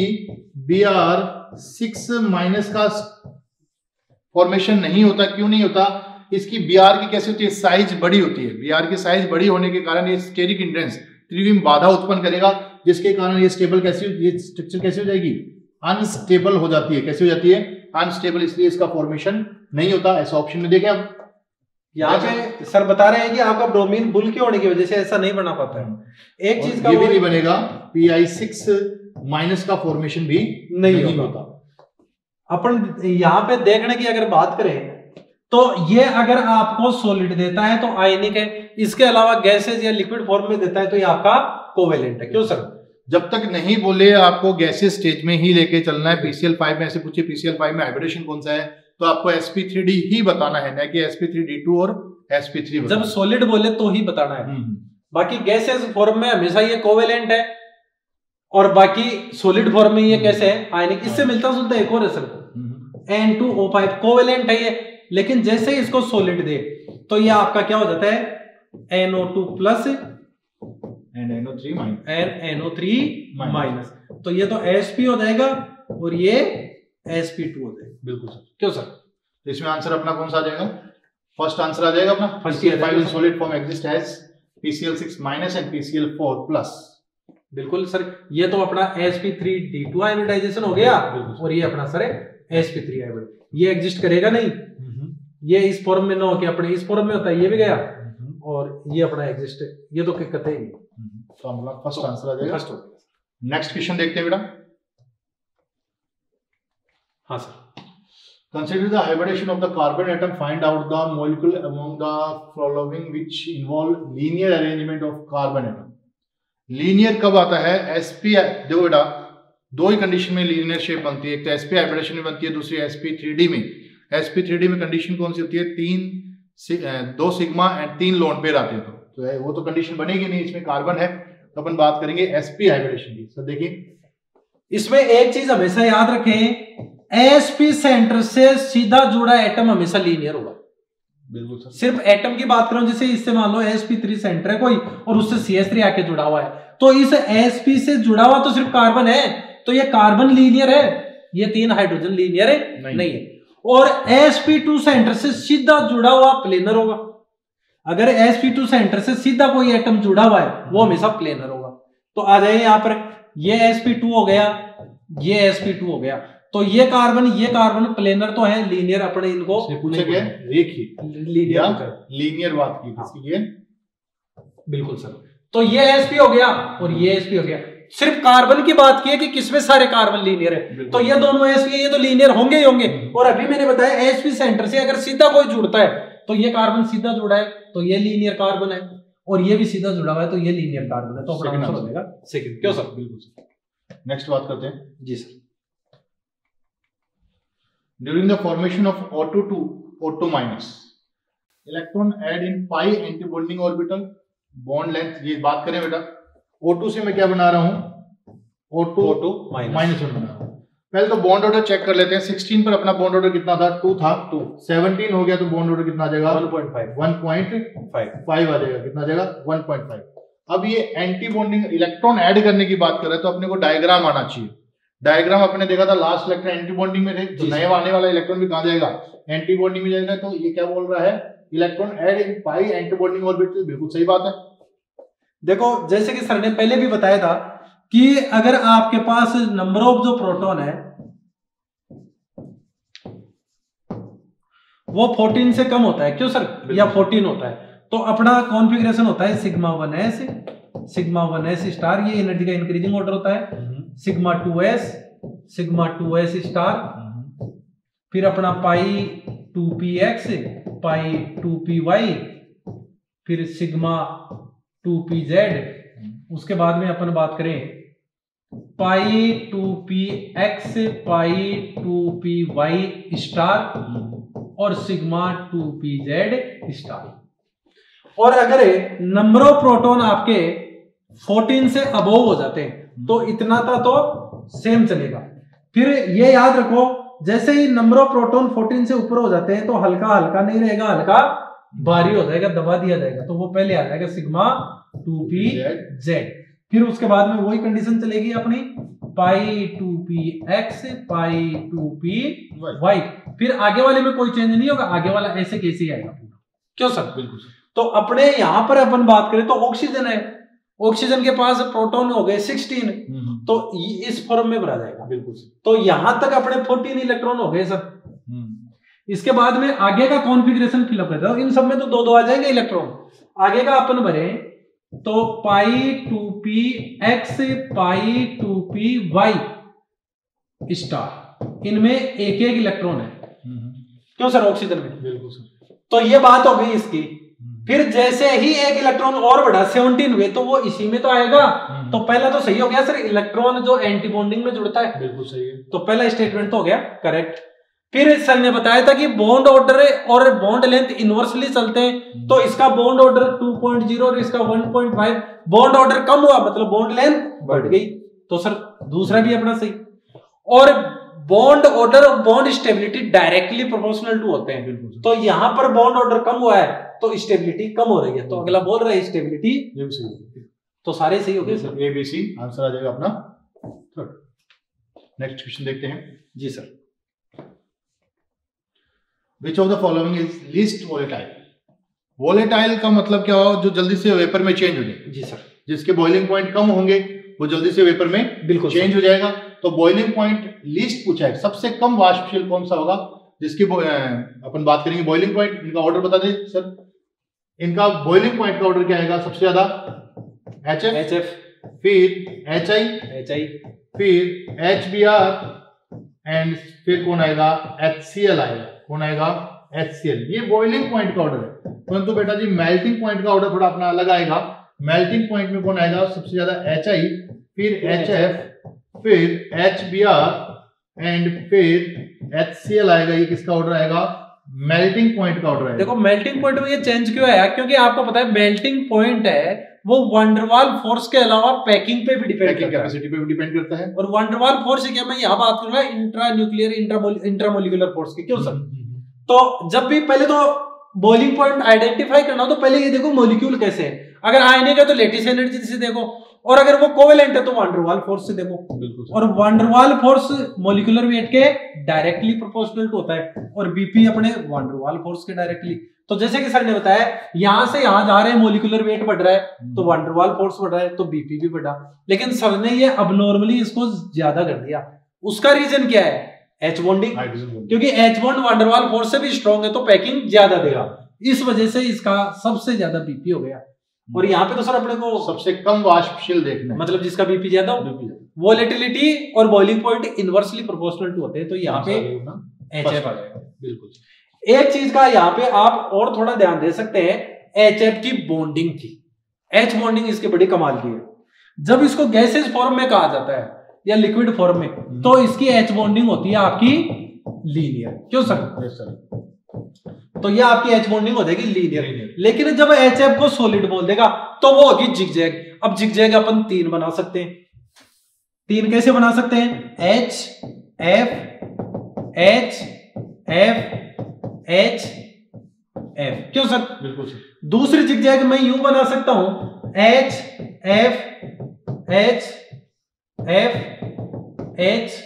PBr6 माइनस का फॉर्मेशन नहीं होता। क्यों नहीं होता? इसकी Br की कैसी होती है? साइज बड़ी होती है। Br की साइज बड़ी होने के कारण ये स्टेरिक हिंड्रेंस, त्रिविम बाधा उत्पन्न करेगा, जिसके कारण ये स्टेबल ये स्ट्रक्चर कैसी हो जाएगी? अनस्टेबल हो जाती है। कैसी हो जाती है? अनस्टेबल। इसलिए इसका फॉर्मेशन नहीं होता। ऐसा ऑप्शन में देखें अब यहाँ पे सर बता रहे हैं कि आपका ब्रोमीन बुल के होने की वजह से ऐसा नहीं बना पाता है। एक चीज का ये भी नहीं बनेगा, Pi6 माइनस का फॉर्मेशन भी नहीं होता। अपन यहाँ पे देखने की अगर बात करें तो ये अगर आपको सॉलिड देता है तो आयनिक है, इसके अलावा गैसेज या लिक्विड फॉर्म में देता है तो ये आपका कोवेलेंट है। क्यों सर? जब तक नहीं बोले आपको गैसेज स्टेज में ही लेके चलना है। PCl5 में ऐसे पूछिए PCl5 में हाइब्रिडेशन कौन सा है, तो आपको sp3d ही बताना है, ना कि sp3d2 और sp3। जब सॉलिड बोले तो ही बताना है। बाकी गैसेज फॉर्म में हमेशा ये कोवेलेंट है, और बाकी सॉलिड फॉर्म में ये कैसे है? आयनिक। इससे मिलता जुलता एक और है सर, N2O5 कोवेलेंट है ये, लेकिन जैसे इसको सॉलिड दे तो ये आपका क्या हो जाता है? NO2 plus and NO3 minus. तो ये तो Sp हो जाएगा और ये Sp2 हो जाएगा। बिल्कुल सर। क्यों सर? तो इसमें आंसर अपना कौन सा आ जाएगा? फर्स्ट आंसर आ जाएगा अपना। PCl5 in solid form exists as PCl6 minus and PCl4 plus। बिल्कुल सर। ये तो अपना sp3d2 हाइब्रिडाइजेशन हो गया, और ये अपना सर sp3 हाइब्रिड। ये एग्जिस्ट करेगा नहीं, ये इस फॉर्म में ना होके अपने इस फॉर्म में होता है, ये भी गया, और ये अपना एग्जिस्ट, ये तो कहते ही। तो हमारा फर्स्ट आंसर आ जाएगा। फर्स्ट हो गया। नेक्स्ट क्वेश्चन देखते हैं बेटा। हाँ sir. Consider the hybridization of the carbon atom. Find out the molecule among the following which involve linear arrangement of carbon atom. Linear कब आता है? sp, देखो बेटा, दो ही कंडीशन में लीनियर शेप बनती है, एक तो sp हाइब्रिडेशन में बनती है, दूसरी sp3d में। sp3d में कंडीशन कौन सी होती है, 2 सिग्मा एंड 3 लोन पेयर आते हैं, तो वो तो कंडीशन बनेगी नहीं, इसमें कार्बन है, तो अपन बात करेंगे sp हाइब्रिडेशन की। सर देखिए इसमें एक चीज हमेशा याद रखें, sp सेंटर से सीधा जुड़ा एटम हमेशा लीनियर होगा। बिल्कुल सर। सिर्फ एटम की बात करूं, जैसे इससे मान लो sp3 सेंटर है कोई और उससे CH3 आके जुड़ा हुआ है, तो इस sp से जुड़ा हुआ तो सिर्फ कार्बन है, तो ये कार्बन लीनियर है, ये 3 हाइड्रोजन लीनियर है नहीं है। और sp2 सेंटर से सीधा जुड़ा हुआ प्लेनर होगा। अगर sp2 सेंटर से सीधा कोई एटम जुड़ा हुआ है वो हमेशा प्लेनर होगा। तो आ जाए यहां पर, ये sp2 हो गया, ये sp2 हो गया, तो ये कार्बन प्लेनर तो है, लीनियर अपने इनको पूछा गया रेखीय लीनियर बात की किसकी है। बिल्कुल सर। तो ये sp हो गया और ये sp हो गया। सिर्फ कार्बन की बात की है कि किसमें सारे कार्बन लीनियर है, तो ये दोनों sp ये तो लीनियर होंगे ही होंगे। और अभी मैंने बताया sp सेंटर से अगर सीधा कोई जुड़ता है तो ये कार्बन सीधा जुड़ा है तो ये लीनियर कार्बन है, और ये भी सीधा जुड़ा हुआ है तो ये लीनियर कार्बन है, तो अपना आंसर हो जाएगा सेकंड। क्यों सर? बिल्कुल सर। नेक्स्ट बात करते हैं। जी sir. During the formation of O2 to O2 minus, electron add in pi antibonding orbital, bond length, ये बात करें बेटा, O2 से मैं क्या बना रहा हूं, O2 माइनस बना रहा हूं। पहले तो बॉन्ड ऑर्डर चेक कर लेते हैं। 16 पर अपना बॉन्ड ऑर्डर कितना था, 2 था, 2 17 हो गया तो बॉन्ड ऑर्डर कितना आ जाएगा, 1.5 आ जाएगा, कितना आ जाएगा 1.5। अब ये एंटी बॉन्डिंग इलेक्ट्रॉन ऐड करने की बात कर रहे हैं तो अपने को डायग्राम आना चाहिए। डायग्राम अपने देखा था लास्ट इलेक्ट्रॉन एंटी बॉन्डिंग में थे, तो नए आने वाला इलेक्ट्रॉन भी कहां जाएगा, एंटी बॉन्डिंग में जाएगा। तो ये क्या बोल रहा है, electron add in pi anti bonding orbital, बिल्कुल सही बात है। देखो जैसे कि सर ने पहले भी बताया था कि अगर आपके पास नंबर ऑफ जो प्रोटॉन है वो 14 से कम होता है, क्यों सर, या 14 होता है, तो अपना कॉन्फ़िगरेशन होता है सिग्मा 1s स्टार, ये एनर्जी का इंक्रीजिंग ऑर्डर होता है, सिग्मा 2s स्टार, फिर अपना पाई 2px, पाई 2py, फिर सिग्मा 2pz, उसके बाद में अपन बात करें pi 2px, pi 2py star और सिग्मा 2pz स्टार। और अगर नंबर ऑफ प्रोटॉन आपके 14 से अबोव हो जाते हैं तो इतना था तो सेम चलेगा। फिर ये याद रखो, जैसे ही नंबर ऑफ प्रोटॉन 14 से ऊपर हो जाते हैं तो हल्का हल्का नहीं रहेगा, हल्का भारी हो जाएगा, दबा दिया जाएगा, तो वो पहले आ जाएगा सिग्मा 2pz। फिर उसके बाद में वही कंडीशन चलेगी अपनी, पाई 2px, पाई 2py, फिर आगे वाले में कोई चेंज नहीं होगा, आगे वाला ऐसे कैसे ही आएगा पूरा। क्यों सर? बिल्कुल। तो अपने यहां पर अपन बात करें तो ऑक्सीजन है, ऑक्सीजन के पास प्रोटॉन हो गए 16, तो इस फॉर्म में भरा जाएगा। बिल्कुल। तो यहां तक अपने 14 इलेक्ट्रॉन हो गए सर। इसके बाद में आगे का कॉन्फ़िगरेशन फिलअप करता है, इन सब में तो 2 आ जाएंगे इलेक्ट्रॉन। आगे का अपन भरे तो पाई 2px, पाई 2py स्टार, इनमें एक इलेक्ट्रॉन है, क्यों सर, ऑक्सीजन में। बिल्कुल सर। तो ये बात हो गई इसकी। फिर जैसे ही एक इलेक्ट्रॉन और बढ़ा 17 हुए तो वो इसी में तो आएगा। तो पहला तो सही हो गया सर, इलेक्ट्रॉन जो एंटी बॉन्डिंग में जुड़ता है, बिल्कुल सही है, तो पहला स्टेटमेंट तो हो गया करेक्ट। फिर सर ने बताया था कि बॉन्ड ऑर्डर और बॉन्ड लेंथ इनवर्सली चलते हैं, तो इसका बॉन्ड ऑर्डर 2.0 और इसका 1.5, बॉन्ड ऑर्डर कम हुआ मतलब बॉन्ड लेंथ बढ़ गई, तो सर दूसरा भी अपना सही। और बॉन्ड ऑर्डर और bond stability directly proportional to होते हैं, तो यहां पर बॉन्ड ऑर्डर कम हुआ है तो स्टेबिलिटी कम हो रही है, तो अगला बोल रहा है स्टेबिलिटी, ये भी सही, तो सारे सही हो गए sir, A B C answer आ जाएगा अपना थर्ड। नेक्स्ट क्वेश्चन देखते हैं। जी sir. Which of the following is least volatile? Volatile का मतलब क्या हो, जो जल्दी से वेपर में चेंज हो जाए। जी सर। जिसके बॉइलिंग पॉइंट कम होंगे वो जल्दी से वेपर में बिल्कुल चेंज हो जाएगा। तो बॉइलिंग पॉइंट लीस्ट पूछा है, सबसे कम वाष्पशील कौन सा होगा, जिसकी अपन बात करेंगे बॉइलिंग पॉइंट। इनका ऑर्डर बता दें सर, इनका बॉइलिंग पॉइंट का ऑर्डर क्या आएगा, सबसे ज्यादा HF, फिर HI, फिर HBr एंड फिर कौन आएगा, HCl आएगा। कौन आएगा, HCl। ये बॉइलिंग पॉइंट का ऑर्डर है, परंतु बेटा जी मेल्टिंग पॉइंट का ऑर्डर थोड़ा अपना अलग आएगा। मेल्टिंग पॉइंट में कौन आएगा, सबसे ज्यादा HI, फिर HF, फिर HBr एंड फिर HCl आएगा। ये किसका ऑर्डर आएगा? मेल्टिंग पॉइंट का ऑर्डर आएगा। देखो मेल्टिंग पॉइंट में ये चेंज क्यों आया, क्योंकि आपको पता है मेल्टिंग पॉइंट है वो वंडरवाल फोर्स के अलावा पैकिंग पे भी डिपेंड करता है, कैपेसिटी पे भी डिपेंड करता है। और वंडरवाल फोर्स क्या, मैं यहाँ बात करूंगा इंट्रा न्यूक्लियर इंट्रामोलिकुलर फोर्स की। क्यों सर? तो जब भी पहले तो बॉइलिंग पॉइंट आइडेंटिफाई करना हो तो पहले ये देखो मॉलिक्यूल कैसे है। अगर आयनिक है तो लेटिस एनर्जी से देखो, और अगर वो कोवेलेंट है तो वंडरवाल फोर्स से देखो। और वंडरवाल फोर्स मॉलिक्यूलर वेट के डायरेक्टली प्रोपोर्शनल होता है और बीपी अपने वंडरवाल फोर्स के डायरेक्टली। तो जैसे कि सर ने बताया यहां से यहां जा रहे हैं, मॉलिक्यूलर वेट बढ़ रहा है तो वंडरवाल फोर्स बढ़ रहा है तो बीपी भी बढ़ा, लेकिन सर ने ये अब नॉर्मली इसको ज्यादा कर दिया। उसका रीजन क्या है? एच बॉन्डिंग, क्योंकि एच बॉन्ड वंडरवाल फोर्स से भी स्ट्रॉन्ग है तो पैकिंग ज्यादा देगा, इस वजह से इसका सबसे ज्यादा बीपी हो गया। और यहाँ पे तो सर अपने को सबसे कम वाष्पशील देखना है, मतलब जिसका बीपी ज्यादा हो, वोलेटिलिटी और boiling point inversely proportional to होते हैं, तो यहाँ पे HF आ जाएगा। बिल्कुल। एक चीज का यहाँ पे आप और थोड़ा ध्यान दे सकते हैं, HF की बॉन्डिंग की, H बॉन्डिंग इसकी बड़ी कमाल की है। जब इसको गैसेज फॉर्म में कहा जाता है या लिक्विड फॉर्म में, तो इसकी H बॉन्डिंग होती है आपकी लीनियर। क्यों सर? तो ये आपकी H बॉन्डिंग हो जाएगी लीनियर। लेकिन जब HF को सॉलिड बोल देगा तो वो होगी जिगजैग। अब जिगजैग अपन 3 बना सकते हैं। 3 कैसे बना सकते हैं? H F H F H F। क्यों सर? बिल्कुल सर। दूसरी जिगजैग मैं यूं बना सकता हूं, H F H F H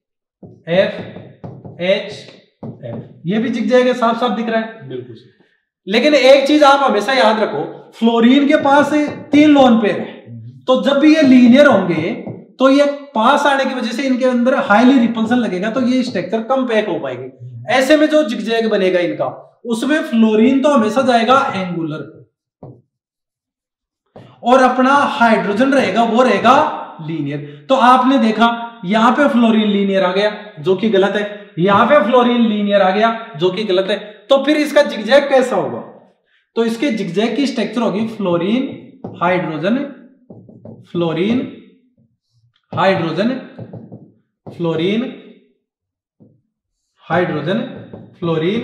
F H F। ये भी जिगजैग है, साफ साफ दिख रहा है। बिल्कुल सर। लेकिन एक चीज आप हमेशा याद रखो, फ्लोरीन के पास 3 लोन पेयर है, तो जब भी ये लीनियर होंगे तो ये पास आने की वजह से इनके अंदर हाईली रिपल्सन लगेगा, तो ये स्ट्रक्चर कम पैक हो पाएगी। ऐसे में जो जिगजैग बनेगा इनका, उसमें फ्लोरीन तो हमेशा जाएगा एंगुलर और अपना हाइड्रोजन रहेगा वो रहेगा लीनियर। तो आपने देखा यहां पे फ्लोरीन लीनियर आ गया जो कि गलत है, यहां पे फ्लोरीन लीनियर आ गया जो कि गलत है। तो फिर इसका जिगजैग कैसा होगा? तो इसके जिगजैग की स्ट्रक्चर होगी fluorine hydrogen fluorine hydrogen fluorine hydrogen fluorine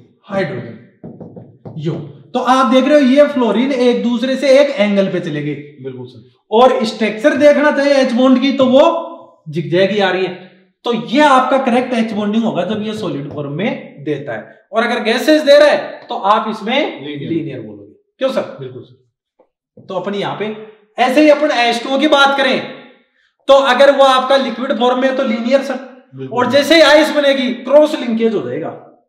hydrogen. यो तो आप देख रहे हो ये फ्लोरीन एक दूसरे से एक एंगल पे चले गए। बिल्कुल सर। और स्ट्रक्चर देखना चाहिए एच बॉन्ड की, तो वो जिगजैग ही आ रही है। तो ये आपका करेक्ट एच बॉन्डिंग होगा जब ये सॉलिड फॉर्म में देता है, और अगर गैसेस दे रहा है तो आप इसमें लीनियर बोलोगे। क्यों सर? बिल्कुल सर। तो अपन यहाँ पे ऐसे ही अपन H2O की बात करें तो अगर वो आपका लिक्विड फॉर्म में है तो लीनियर सर, और जैसे ही आइस बनेगी क्रॉस लिंकेज हो जाएगा।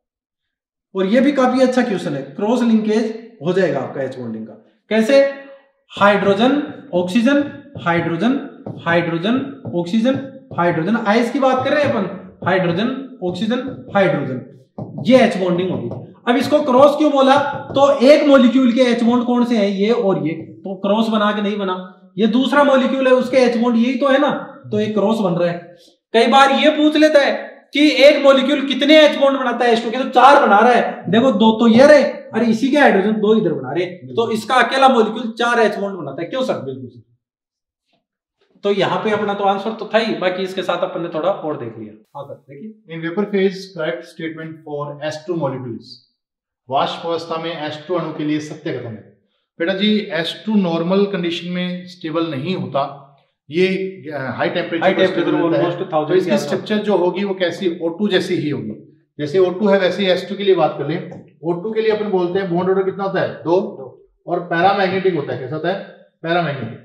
और ये भी काफी अच्छा क्वेश्चन है, क्रॉस लिंकेज हो जाएगा आपका एच बॉन्डिंग का। कैसे? Hydrogen oxygen hydrogen hydrogen oxygen hydrogen, ice की बात कर रहे हैं अपन, हाइड्रोजन ऑक्सीजन हाइड्रोजन, ये एच बॉन्डिंग होगी। अब इसको क्रॉस क्यों बोला? तो एक मॉलिक्यूल के एच बॉन्ड कौन से हैं? ये और ये, तो क्रॉस बना के नहीं बना। ये दूसरा मॉलिक्यूल है उसके एच बॉन्ड यही तो है ना, तो एक क्रॉस बन रहा है। कई बार ये पूछ लेता है कि एक मॉलिक्यूल कितने एच बॉन्ड बनाता है H2 के, तो 4 बना रहा है। देखो 2 तो ये रहे, अरे इसी के हाइड्रोजन 2 इधर बना रहे, तो इसका अकेला मॉलिक्यूल 4 एच बॉन्ड बनाता है। क्यों सर? बिल्कुल। तो यहाँ पे अपना तो आंसर तो था ही, बाकी इसके साथ अपन ने थोड़ा और देख लिया। हाँ सर देखिए, in vapour phase correct statement for H2 molecules, वाष्प अवस्था में H2 अणु के लिए सत्य कथन है। बेटा जी H2 नॉर्मल कंडीशन में स्टेबल नहीं होता, ये हाई टेम्परेचर तो इसकी स्ट्रक्चर जो होगी वो कैसी? O2 जैसी ही होगी। जैसे O2 है वैसे ही H2 के लिए बात कर लें। O2 के लिए अपन बोलते हैं बॉन्ड ऑर्डर कितना होता है? 2, और पैरामैग्नेटिक होता है। कैसा होता है? पैरामैग्नेटिक।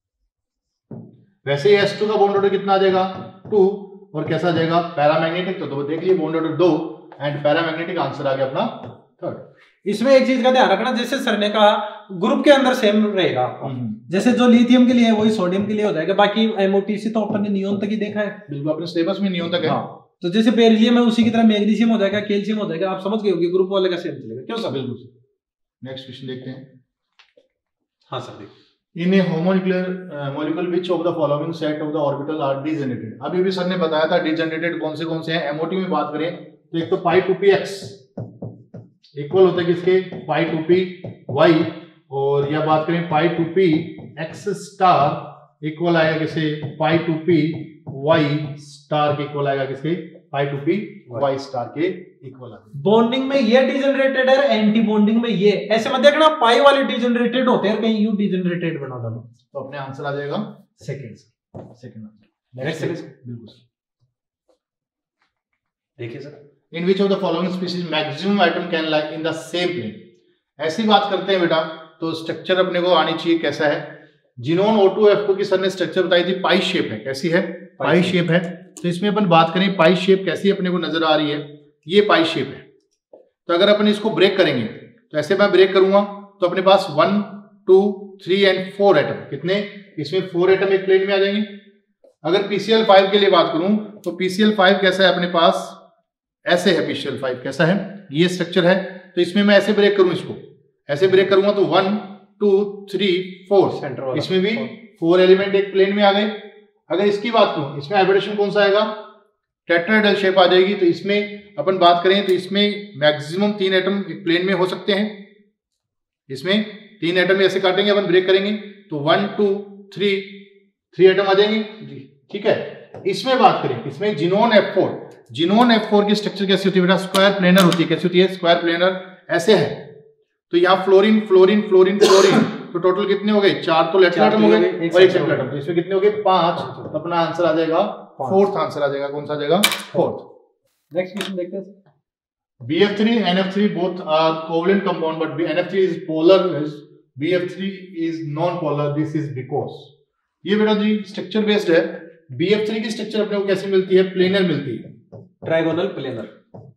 वैसे ही H2 का बॉन्ड ऑर्डर कितना आ जाएगा? 2, और कैसा आ जाएगा? पैरामैग्नेटिक। तो देख लिए bond order 2 and paramagnetic, answer आ गया अपना 3rd। इसमें एक चीज का ध्यान रखना, जैसे सर ने कहा ग्रुप के अंदर सेम रहेगा आपका, जैसे जो लिथियम के लिए है वही सोडियम के लिए हो जाएगा। बाकी MOTC तो अपन ने नियोन तक ही देखा है, बिल्कुल अपने सिलेबस में नियोन तक है। तो जैसे बेरिलियम है उसी की तरह मैग्नीशियम हो जाएगा, कैल्शियम हो जाएगा, आप समझ गए होंगे, ग्रुप वाले का सेम चलेगा। क्यों सर? बिल्कुल सर। नेक्स्ट क्वेश्चन देखते हैं। हाँ सर देखिए, in a homonuclear molecule which of the following set of the orbital are degenerated. अभी भी सर ने बताया था डीजेनरेटेड कौन से हैं। MOT में बात करें तो एक तो पाई 2px इक्वल होता है किसके? पाई 2py, और या बात करें पाई 2p x स्टार इक्वल आएगा किसे? पाई 2p वाई स्टार के इक्वल आएगा, किसके, pi two P Y star के इक्वल आएगा। बॉन्डिंग में ये डिजनरेटेड है, एंटी बॉन्डिंग में ये, ऐसे मत देखना पाई वाले डिजनरेटेड होते हैं, कहीं यू डिजनरेटेड बना दो तो अपने आंसर आ जाएगा सेकंड सेकंड नेक्स्ट बिल्कुल। देखिए sir, in which of the following species maximum atom can lie in the same plane. ऐसी बात करते हैं बेटा, तो स्ट्रक्चर अपने को आनी चाहिए, कैसा है, जिनोन O2F2 की सर ने स्ट्रक्चर बताई थी, पाई शेप है, कैसी है, पाई शेप है। तो इसमें अपन बात करें पाई शेप कैसी अपने को नजर आ रही है, ये पाई शेप है। तो अगर अपन इसको ब्रेक करेंगे तो ऐसे मैं ब्रेक करूंगा तो अपने पास 1 2 3 एंड 4 एटम, कितने, इसमें 4 एटम एक प्लेन में आ जाएंगे। अगर PCl5 के लिए बात करूं तो PCl5 कैसा है अपने पास, ऐसे है PCl5 कैसा है, ये स्ट्रक्चर है। तो इसमें मैं ऐसे ब्रेक करूं, इसको ऐसे ब्रेक करूंगा तो 1 2 3 4 सेंटर, इसमें भी 4 एलिमेंट एक प्लेन में आ गए। अगर इसकी बात करूं, इसमें हाइब्रिडेशन कौन सा आएगा, टेट्राहेड्रल शेप आ जाएगी। तो इसमें अपन बात करें तो इसमें मैक्सिमम 3 एटम एक प्लेन में हो सकते हैं, इसमें 3 एटम ऐसे काटेंगे अपन, ब्रेक करेंगे तो 1 2 3 एटम आ जाएंगे जी, ठीक है। इसमें बात करें, इसमें जिनोन F4 की स्ट्रक्चर कैसी होती है बेटा, स्क्वायर प्लेनर होती है, कैसी होती है, स्क्वायर प्लेनर ऐसे है। तो यहाँ फ्लोरीन तो टोटल कितने हो गए, 4 तो लेटरल एटम हो गए और एक सेंट्रल एटम, तो इसमें कितने हो गए 5। तो अपना आंसर आ जाएगा फोर्थ, आंसर आ जाएगा, कौन सा आ जाएगा, फोर्थ। नेक्स्ट क्वेश्चन देखते हैं। BF3 NF3 both are covalent compound but NF3 is polar, BF3 is non-polar, this is because। ये बेटा जी स्ट्रक्चर बेस्ड है। BF3 की स्ट्रक्चर अपने को कैसे मिलती है, प्लेनर मिलती है, ट्रायगोनल प्लेनर।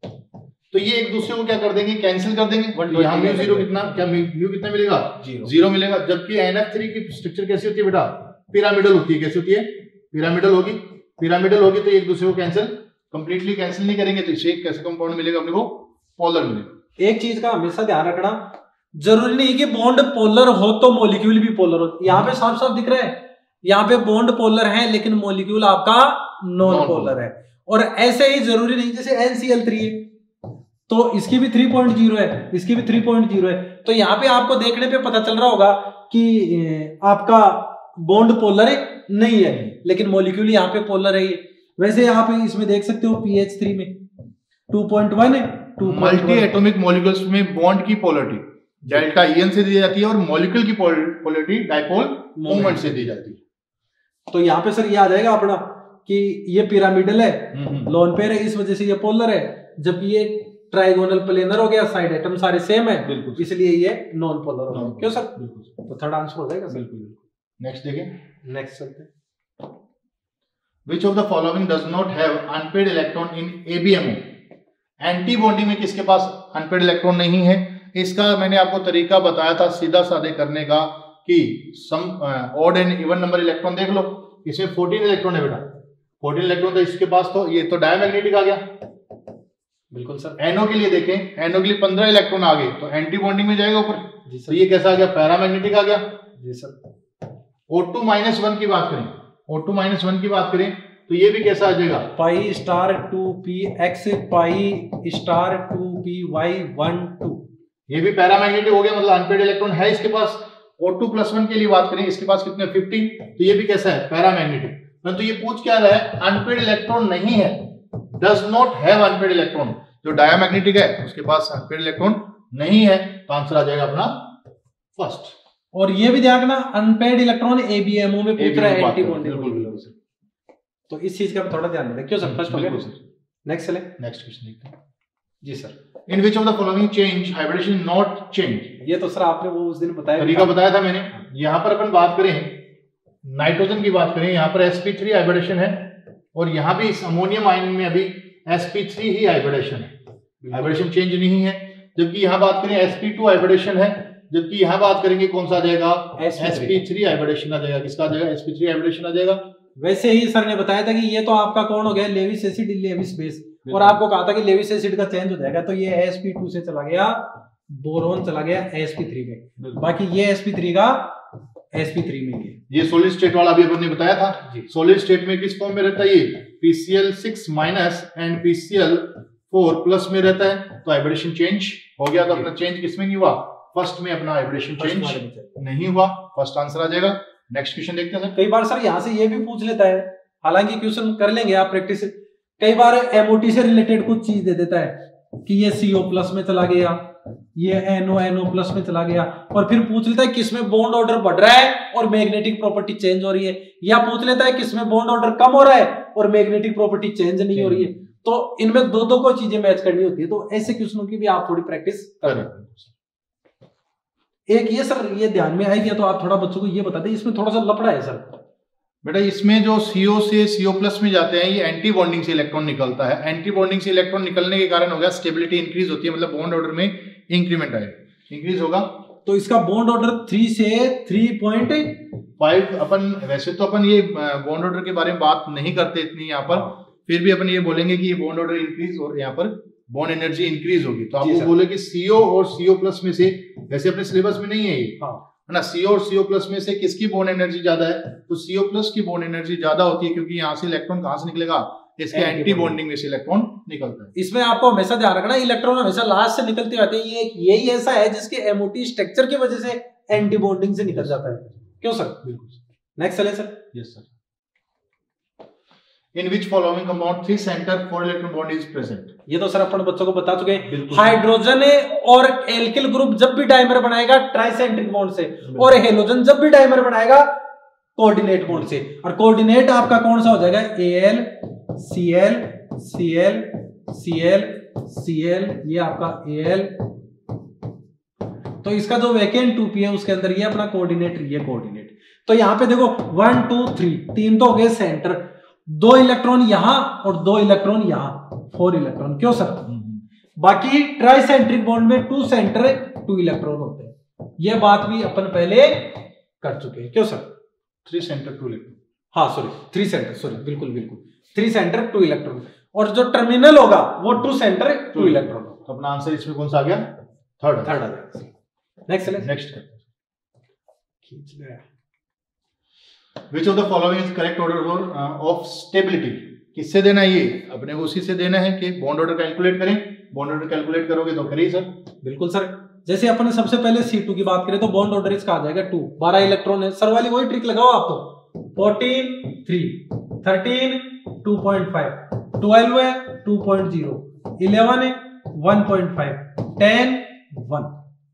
तो ये एक दूसरे को क्या कर देंगे, कैंसिल कर देंगे। तो यहाँ म्यू जीरो कितना, क्या म्यू कितना मिलेगा, जीरो मिलेगा। जबकि NF3 की स्ट्रक्चर कैसी होती है बेटा, पिरामिडल होती है, कैसी होती है, पिरामिडल होगी। तो एक दूसरे को कैंसिल, कंप्लीटली कैंसिल नहीं करेंगे तो इसे कैसे कंपाउंड मिलेगा अपने को, पोलर मिलेगा। एक चीज का हमेशा ध्यान रखना, जरूरी नहीं कि बॉन्ड पोलर हो तो मॉलिक्यूल भी पोलर हो। यहाँ पे साफ साफ दिख रहा है, यहाँ पे बॉन्ड पोलर है लेकिन मॉलिक्यूल आपका नॉन पोलर है। और ऐसे ही जरूरी नहीं, जैसे NCl3 है तो इसकी भी 3.0 है, इसकी भी 3.0 है। तो यहाँ पे आपको देखने पे पता चल रहा होगा कि आपका बॉन्ड पोलर नहीं है, लेकिन मॉलिक्यूल यहाँ पे पोलर है। वैसे आप इसमें देख सकते हो PH3 में 2.1 है, मल्टी एटॉमिक मॉलिक्यूल्स में बॉन्ड की पोलरिटी डेल्टा EN से दी जाती है और मॉलिक्यूल की पोलरिटी डाइपोल मोमेंट से दी जाती है। तो यहाँ पे सर ये आ जाएगा अपना कि ये पिरामिडल है, लोन पेयर है, इस वजह से ये पोलर है। जबकि ये ट्राइगोनल प्लेनर हो गया, साइड एटम सारे सेम है, इसलिए ये नॉन पोलर हो गया। क्यों सर, बिल्कुल। तो थर्ड आंसर हो जाएगा, बिल्कुल। नेक्स्ट देखिए, नेक्स्ट चलते हैं। Which of the following does not have unpaired electron in ABMO? Anti bonding में किसके पास अनपेड इलेक्ट्रॉन नहीं है? इसका मैंने आपको तरीका बताया था सीधा साधे करने का कि some odd and even number electron देख लो। इसमें 14 इलेक्ट्रॉन है बेटा, 14 इलेक्ट्रॉन तो इसके पास, तो ये तो डायमैग्नेटिक आ गया। बिल्कुल सर। एनओ के लिए देखें, एनओ के लिए 15 इलेक्ट्रॉन आ गए तो एंटी बॉन्डिंग में जाएगा ऊपर, तो ये कैसा आ गया, पैरामैग्नेटिक आ गया। जी सर। O2-1 की बात करें, O2-1 की बात करें तो ये भी कैसा आ जाएगा, pi star 2p(x) pi star 2p(y) 1 2। ये भी पैरामैग्नेटिक हो गया, मतलब अनपेड इलेक्ट्रॉन है इसके पास। O2+1 के लिए बात करें, इसके पास कितने 15, तो ये भी कैसा है, पैरामैग्नेटिक। परंतु ये पूछ क्या रहा है, अनपेड इलेक्ट्रॉन नहीं है, does not have unpaired electron. जो डायमैग्नेटिक है उसके पास अनपेड इलेक्ट्रॉन नहीं है, तो आंसर आ जाएगा अपना फर्स्ट। और ये भी ध्यान रखना, अनपेड इलेक्ट्रॉन ABMO में पूछ रहा है एंटी बॉन्डिंग, तो इस चीज का थोड़ा ध्यान रखें। क्यों सर, फर्स्ट हो गया। नेक्स्ट चले, नेक्स्ट क्वेश्चन देखते हैं। जी sir. In which of the following change hybridisation not change? ये तो सर आपने वो उस दिन बताया, तरीका बताया था मैंने। यहाँ पर अपन बात करें नाइट्रोजन की बात करें, यहाँ पर sp3 हाइब्रिडेशन है और यहाँ भी इस अमोनियम आयन में अभी sp3 ही हाइब्रिडेशन है, हाइब्रिडेशन चेंज नहीं है। जबकि यहाँ बात करें sp2 हाइब्रिडेशन है, जबकि यहाँ बात करेंगे कौन सा आ जाएगा, sp3 हाइब्रिडेशन आ जाएगा। किसका आ जाएगा, sp3 हाइब्रिडेशन आ जाएगा। वैसे ही सर ने बताया था कि ये तो आपका कौन हो गया, लेविस एसिड, लेविस बेस, और आपको कहा था कि लेविस एसिड का चेंज हो जाएगा, तो ये sp2 से चला गया, बोरोन चला गया sp3 में, बाकी ये sp3 का sp3 में ही। ये सॉलिड स्टेट वाला भी अपन ने बताया था। सॉलिड स्टेट में किस फॉर्म में रहता है, ये PCl6- एंड PCl4+ में रहता है, तो हाइब्रिडेशन चेंज हो गया। तो अपना चेंज किसमें नहीं हुआ, फर्स्ट में अपना हाइब्रिडेशन चेंज नहीं हुआ, फर्स्ट आंसर आ जाएगा। नेक्स्ट क्वेश्चन देखते हैं सर। कई बार सर यहाँ से ये भी पूछ लेता है हालांकि क्वेश्चन कर लेंगे आप प्रैक्टिस। कई बार एमओटी से रिलेटेड कुछ चीज दे देता है कि ये CO प्लस में चला गया, ये NO प्लस में चला गया, और फिर पूछ लेता है किसमें बॉन्ड ऑर्डर बढ़ रहा है और मैग्नेटिक प्रॉपर्टी चेंज हो रही है, या पूछ लेता है किसमें बॉन्ड ऑर्डर कम हो रहा है और मैग्नेटिक प्रॉपर्टी चेंज नहीं हो रही है। तो इनमें दो को चीजें मैच करनी होती है। तो ऐसे क्वेश्चनों की भी आप थोड़ी प्रैक्टिस करें। एक ये सर ये ध्यान में आई गया तो आप थोड़ा बच्चों को ये बता दें, इसमें थोड़ा सा लफड़ा है सर। बेटा इसमें जो CO से CO प्लस में जाते हैं, ये एंटी बॉन्डिंग से इलेक्ट्रॉन निकलता है। एंटी बॉन्डिंग से इलेक्ट्रॉन निकलने के कारण हो गया स्टेबिलिटी इंक्रीज होती है, मतलब बॉन्ड ऑर्डर में इंक्रीमेंट आएगा, इंक्रीज होगा। तो इसका बॉन्ड ऑर्डर 3 से 3.5। अपन वैसे तो अपन ये बॉन्ड ऑर्डर के बारे में बात नहीं करते इतनी यहाँ पर, फिर भी अपन ये बोलेंगे कि ये बॉन्ड ऑर्डर इंक्रीज और यहाँ पर बॉन्ड एनर्जी इंक्रीज होगी। तो आप वो बोले कि CO और CO प्लस में से, वैसे अपने सिलेबस में नहीं है ये, है ना, CO और CO प्लस में से किसकी बॉन्ड एनर्जी ज्यादा है? तो CO प्लस की बॉन्ड एनर्जी ज्यादा होती है, क्योंकि यहाँ से इलेक्ट्रॉन कहाँ से निकलेगा? इसके एंटी बॉन्डिंग में से इलेक्ट्रॉन निकलता है। इसमें आपको हमेशा ध्यान रखना, इलेक्ट्रॉन हमेशा लास्ट से निकलते रहते हैं। ये यही ऐसा है जिसके एमओटी स्ट्रक्चर की वजह से एंटी बॉन्डिंग से निकल जाता है। क्यों सर? बिल्कुल। नेक्स्ट चले sir. Yes sir. In which following compound 3 center 4 electron bond is present? ये तो सर अपन बच्चों को बता चुके हैं। हाइड्रोजन और एल्किल ग्रुप जब भी डाइमर बनाएगा ट्राइसेंट्रिक बॉन्ड से, और हेलोजन जब भी डाइमर बनाएगा कोऑर्डिनेट बॉन्ड से। और कोऑर्डिनेट आपका कौन सा हो जाएगा? Al Cl Cl Cl Cl, ये आपका Al। तो इसका जो वैकेंट 2p है उसके अंदर ये अपना कोऑर्डिनेट, ये कोऑर्डिनेट। तो यहाँ पे देखो 1 2 3 तीन तो हो गए सेंटर, 2 इलेक्ट्रॉन यहां और 2 इलेक्ट्रॉन यहां, 4 इलेक्ट्रॉन। क्यों सर? बाकी ट्राइसेंट्रिक बॉन्ड में 2 सेंटर 2 इलेक्ट्रॉन होते हैं। यह बात भी अपन पहले कर चुके हैं। क्यों सर? 3 सेंटर 2 इलेक्ट्रॉन, हाँ सॉरी 3 सेंटर, सॉरी बिल्कुल बिल्कुल 3 सेंटर 2 इलेक्ट्रॉन, और जो टर्मिनल होगा वो 2 सेंटर 2 इलेक्ट्रॉन। तो अपना आंसर इसमें कौन सा आ गया? थर्ड आ जाएगा। नेक्स्ट नेक्स्ट खींच ले। Which of the following is correct order of stability? किससे देना है ये? अपने को उसी से देना है कि बॉन्ड ऑर्डर कैलकुलेट करें। बॉन्ड ऑर्डर कैलकुलेट करोगे तो करिए सर। बिल्कुल सर। जैसे अपन सबसे पहले C2 की बात करें तो बॉन्ड ऑर्डर इसका आ जाएगा 2, 12 इलेक्ट्रॉन है सर, वाली वही ट्रिक लगाओ आप तो। 14 3 13 2.5, 12 है 2.0, 11 है 1.5, 10 1।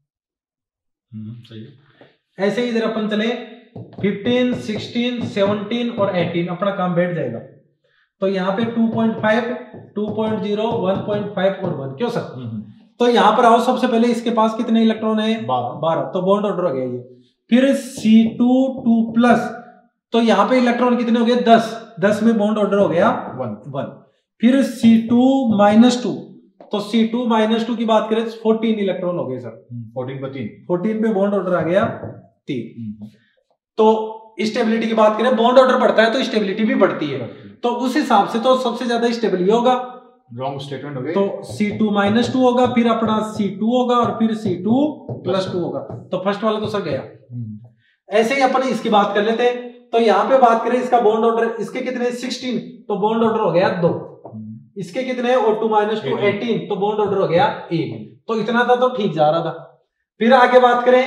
सही है। ऐसे ही इधर अपन चले 15 16 17 और 18, अपना काम बैठ जाएगा। तो यहाँ पे 2.5 2.0 1.5 और 1। क्यों सर? तो यहाँ पर आओ, सबसे पहले इसके पास कितने इलेक्ट्रॉन है? 12। तो बॉन्ड ऑर्डर हो गया ये। फिर C2 2+, तो यहाँ पे इलेक्ट्रॉन कितने हो गए? 10 में बॉन्ड ऑर्डर हो गया 1। फिर C2 -2, तो C2 -2 की बात करें 14 इलेक्ट्रॉन हो गए सर। 14 पे बॉन्ड ऑर्डर आ गया 3। तो स्टेबिलिटी की बात करें, बॉन्ड ऑर्डर बढ़ता है तो स्टेबिलिटी भी बढ़ती है। तो उस हिसाब से तो सबसे ज्यादा स्टेबल ये होगा। रॉन्ग स्टेटमेंट हो गया। तो C2 -2 होगा, फिर अपना C2 होगा और फिर C2 +2 होगा। तो फर्स्ट वाला तो सर गया। ऐसे ही अपन इसकी बात कर लेते हैं। तो यहाँ पे बात करें इसका बॉन्ड ऑर्डर, इसके कितने 16, तो बॉन्ड ऑर्डर हो गया 2। इसके कितने O2 -2 18, तो बॉन्ड ऑर्डर हो गया 1। तो इतना था तो ठीक जा रहा था। फिर आगे बात करें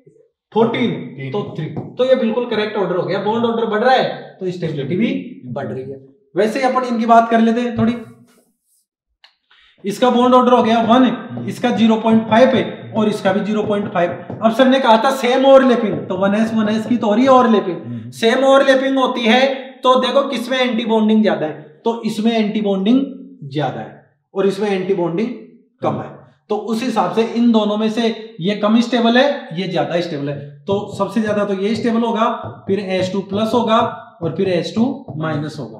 14 तो 3, तो ये बिल्कुल करेक्ट ऑर्डर हो गया। बॉन्ड ऑर्डर बढ़ रहा है तो स्टेबिलिटी भी बढ़ रही है। वैसे ही अपन इनकी बात कर लेते हैं थोड़ी। इसका बॉन्ड ऑर्डर हो गया 1, इसका 0.5 है और इसका भी 0.5। अब सर ने कहा था सेम ओवरलैपिंग, तो 1s की तो हो रही है ओवरलैपिंग। सेम ओवरलैपिंग होती है तो देखो किसमें एंटी बॉन्डिंग ज्यादा है, तो इसमें एंटी बॉन्डिंग ज्यादा है और इसमें एंटी बॉन्डिंग कम है। तो उस हिसाब से इन दोनों में से ये कम स्टेबल है, ये ज्यादा स्टेबल है। तो सबसे ज्यादा तो ये स्टेबल होगा, फिर H2+ होगा और फिर H2- होगा।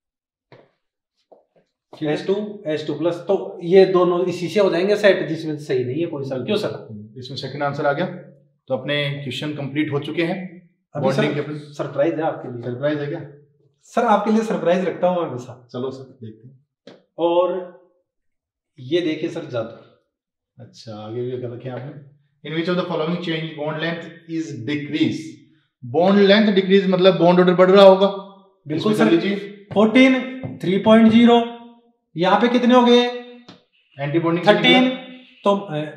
H2+, तो ये दोनों इसी से हो जाएंगे सेट, जिसमें सही नहीं है कोई सर। क्यों सर? इसमें सेकंड आंसर आ गया। तो अपने क्वेश्चन कंप्लीट हो चुके हैं। सरप्राइज है आपके लिए। सरप्राइज है क्या सर? आपके लिए सरप्राइज रखता हूँ हमेशा। चलो सर देखते हैं। और ये देखिए सर जादू। अच्छा, आगे भी कर रखे आपने। In which of the following change bond length is decrease? Bond length decrease मतलब बॉन्ड ऑर्डर बढ़ रहा होगा। बिल्कुल सर। 14 3.0, यहाँ पे कितने हो गए? एंटी बॉन्डिंग 13, तो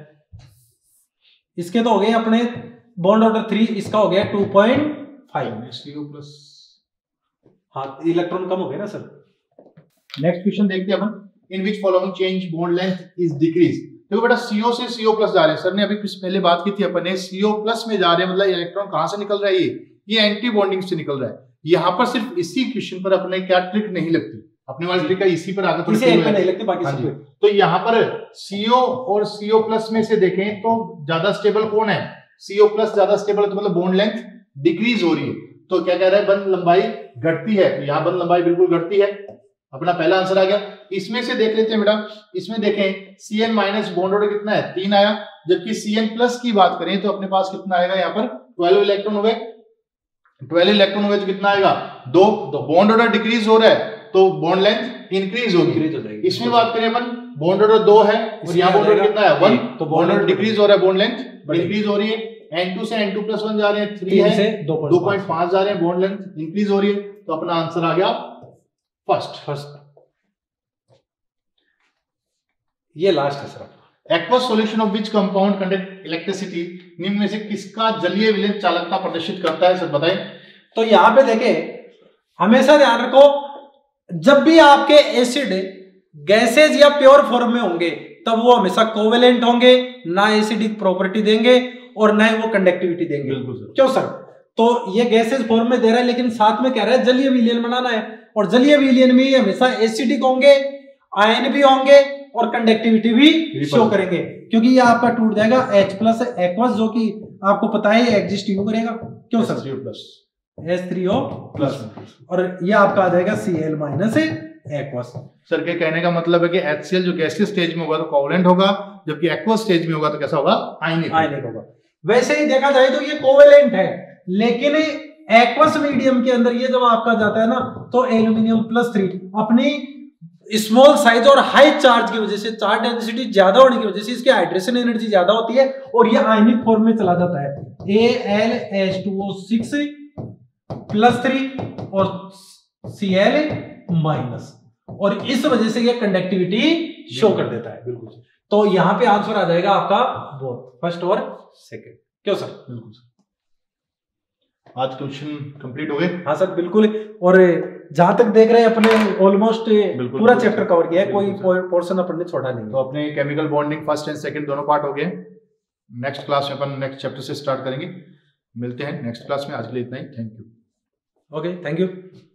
इसके तो हो गए अपने बॉन्ड ऑर्डर 3, इसका हो गया 2.5। हाँ, इलेक्ट्रॉन कम हो गए ना सर। नेक्स्ट क्वेश्चन देखते हैं अपन, in which following change bond length is decrease. देखो बेटा CO से CO प्लस जा रहे हैं, सर ने अभी कुछ पहले बात की थी अपन ने, CO प्लस में जा रहे हैं मतलब इलेक्ट्रॉन कहां से निकल रहा है, ये एंटी बॉन्डिंग से निकल रहा है। यहाँ पर सिर्फ इसी क्वेश्चन पर अपने क्या ट्रिक नहीं लगती, अपने वाली ट्रिक है इसी पर आगे इसे एक में नहीं लगती, बाकी सब। तो यहाँ पर CO और CO प्लस में से देखें तो ज्यादा स्टेबल कौन है, CO प्लस ज्यादा स्टेबल है, तो मतलब बॉन्ड लेंथ डिक्रीज हो रही है। तो क्या कह रहा है, बंध लंबाई घटती है, तो यहाँ बंध लंबाई बिल्कुल घटती है, अपना पहला आंसर आ गया। इसमें से देख लेते हैं बेटा, इसमें देखें Cn माइनस बॉन्ड ऑर्डर कितना है, 3 आया, जबकि Cn प्लस की बात करें तो अपने पास कितना आएगा, यहाँ पर 12 इलेक्ट्रॉन हुए, 12 इलेक्ट्रॉन हुए तो कितना आएगा, 2। बॉन्ड ऑर्डर डिक्रीज हो रहा है तो बॉन्ड लेंथ इंक्रीज होगी। इसमें बात करें अपन, बॉन्ड ऑर्डर 2 है और यहाँ बॉन्ड ऑर्डर कितना है, 1, तो बॉन्ड ऑर्डर डिक्रीज हो रहा है, बॉन्ड लेंथ इंक्रीज हो रही है। N2 से N2 प्लस 1 जा रहे हैं, 3 है, 2.5 जा रहे हैं, बॉन्ड लेंथ इंक्रीज हो रही है, तो अपना आंसर आ गया फर्स्ट। ये लास्ट है sir. Aqueous solution of which compound conduct electricity, निम्न में से किसका जलीय विलयन चालकता प्रदर्शित करता है, सर बताएं। तो यहाँ पे देखें, हमेशा ध्यान रखो, जब भी आपके एसिड गैसेज या प्योर फॉर्म में होंगे तब वो हमेशा कोवेलेंट होंगे, ना एसिडिक प्रॉपर्टी देंगे और ना ही वो कंडक्टिविटी देंगे। बिल्कुल सर। क्यों सर, तो ये गैसेज फॉर्म में दे रहा है लेकिन साथ में कह रहा है जलीय विलयन बनाना है, और जलीय विलयन में हमेशा एसिडिक होंगे, आयन भी होंगे और कंडक्टिविटी भी शो करेंगे, क्योंकि ये आपका टूट जाएगा H प्लस एक्वस, जो कि आपको पता है एग्जिस्ट क्यों करेगा। क्यों सर, H3O प्लस, और ये आपका आ जाएगा Cl माइनस एक्वस। सर के कहने का मतलब है कि HCl जो गैसीय स्टेज में होगा तो कोवेलेंट होगा, जबकि एक्वस स्टेज में होगा तो कैसा होगा, आयनिक होगा। वैसे ही देखा जाए तो ये कोवेलेंट है, लेकिन एक्वस मीडियम के अंदर ये जब आपका जाता है ना तो एल्यूमिनियम प्लस 3 अपनी स्मॉल साइज और हाई चार्ज की वजह से, चार्ज डेंसिटी ज्यादा होने की वजह से इसकी हाइड्रेशन एनर्जी ज्यादा होती है और ये आयनिक फॉर्म में चला जाता है, AlH2O6 प्लस 3 और Cl माइनस, और इस वजह से ये कंडक्टिविटी शो कर देता है। बिल्कुल, तो यहाँ पे आंसर आ जाएगा आपका बोथ फर्स्ट और सेकंड। क्यों सर, बिल्कुल सर। आज क्वेश्चन कंप्लीट हो गए। हाँ सर बिल्कुल, और जहां तक देख रहे हैं अपने ऑलमोस्ट पूरा चैप्टर कवर किया है, कोई पोर्शन अपन ने छोड़ा नहीं। तो अपने chemical bonding first and second दोनों पार्ट हो गए। नेक्स्ट क्लास में अपन नेक्स्ट चैप्टर से स्टार्ट करेंगे। मिलते हैं नेक्स्ट क्लास में, आज के लिए इतना ही। Thank you. Okay, thank you.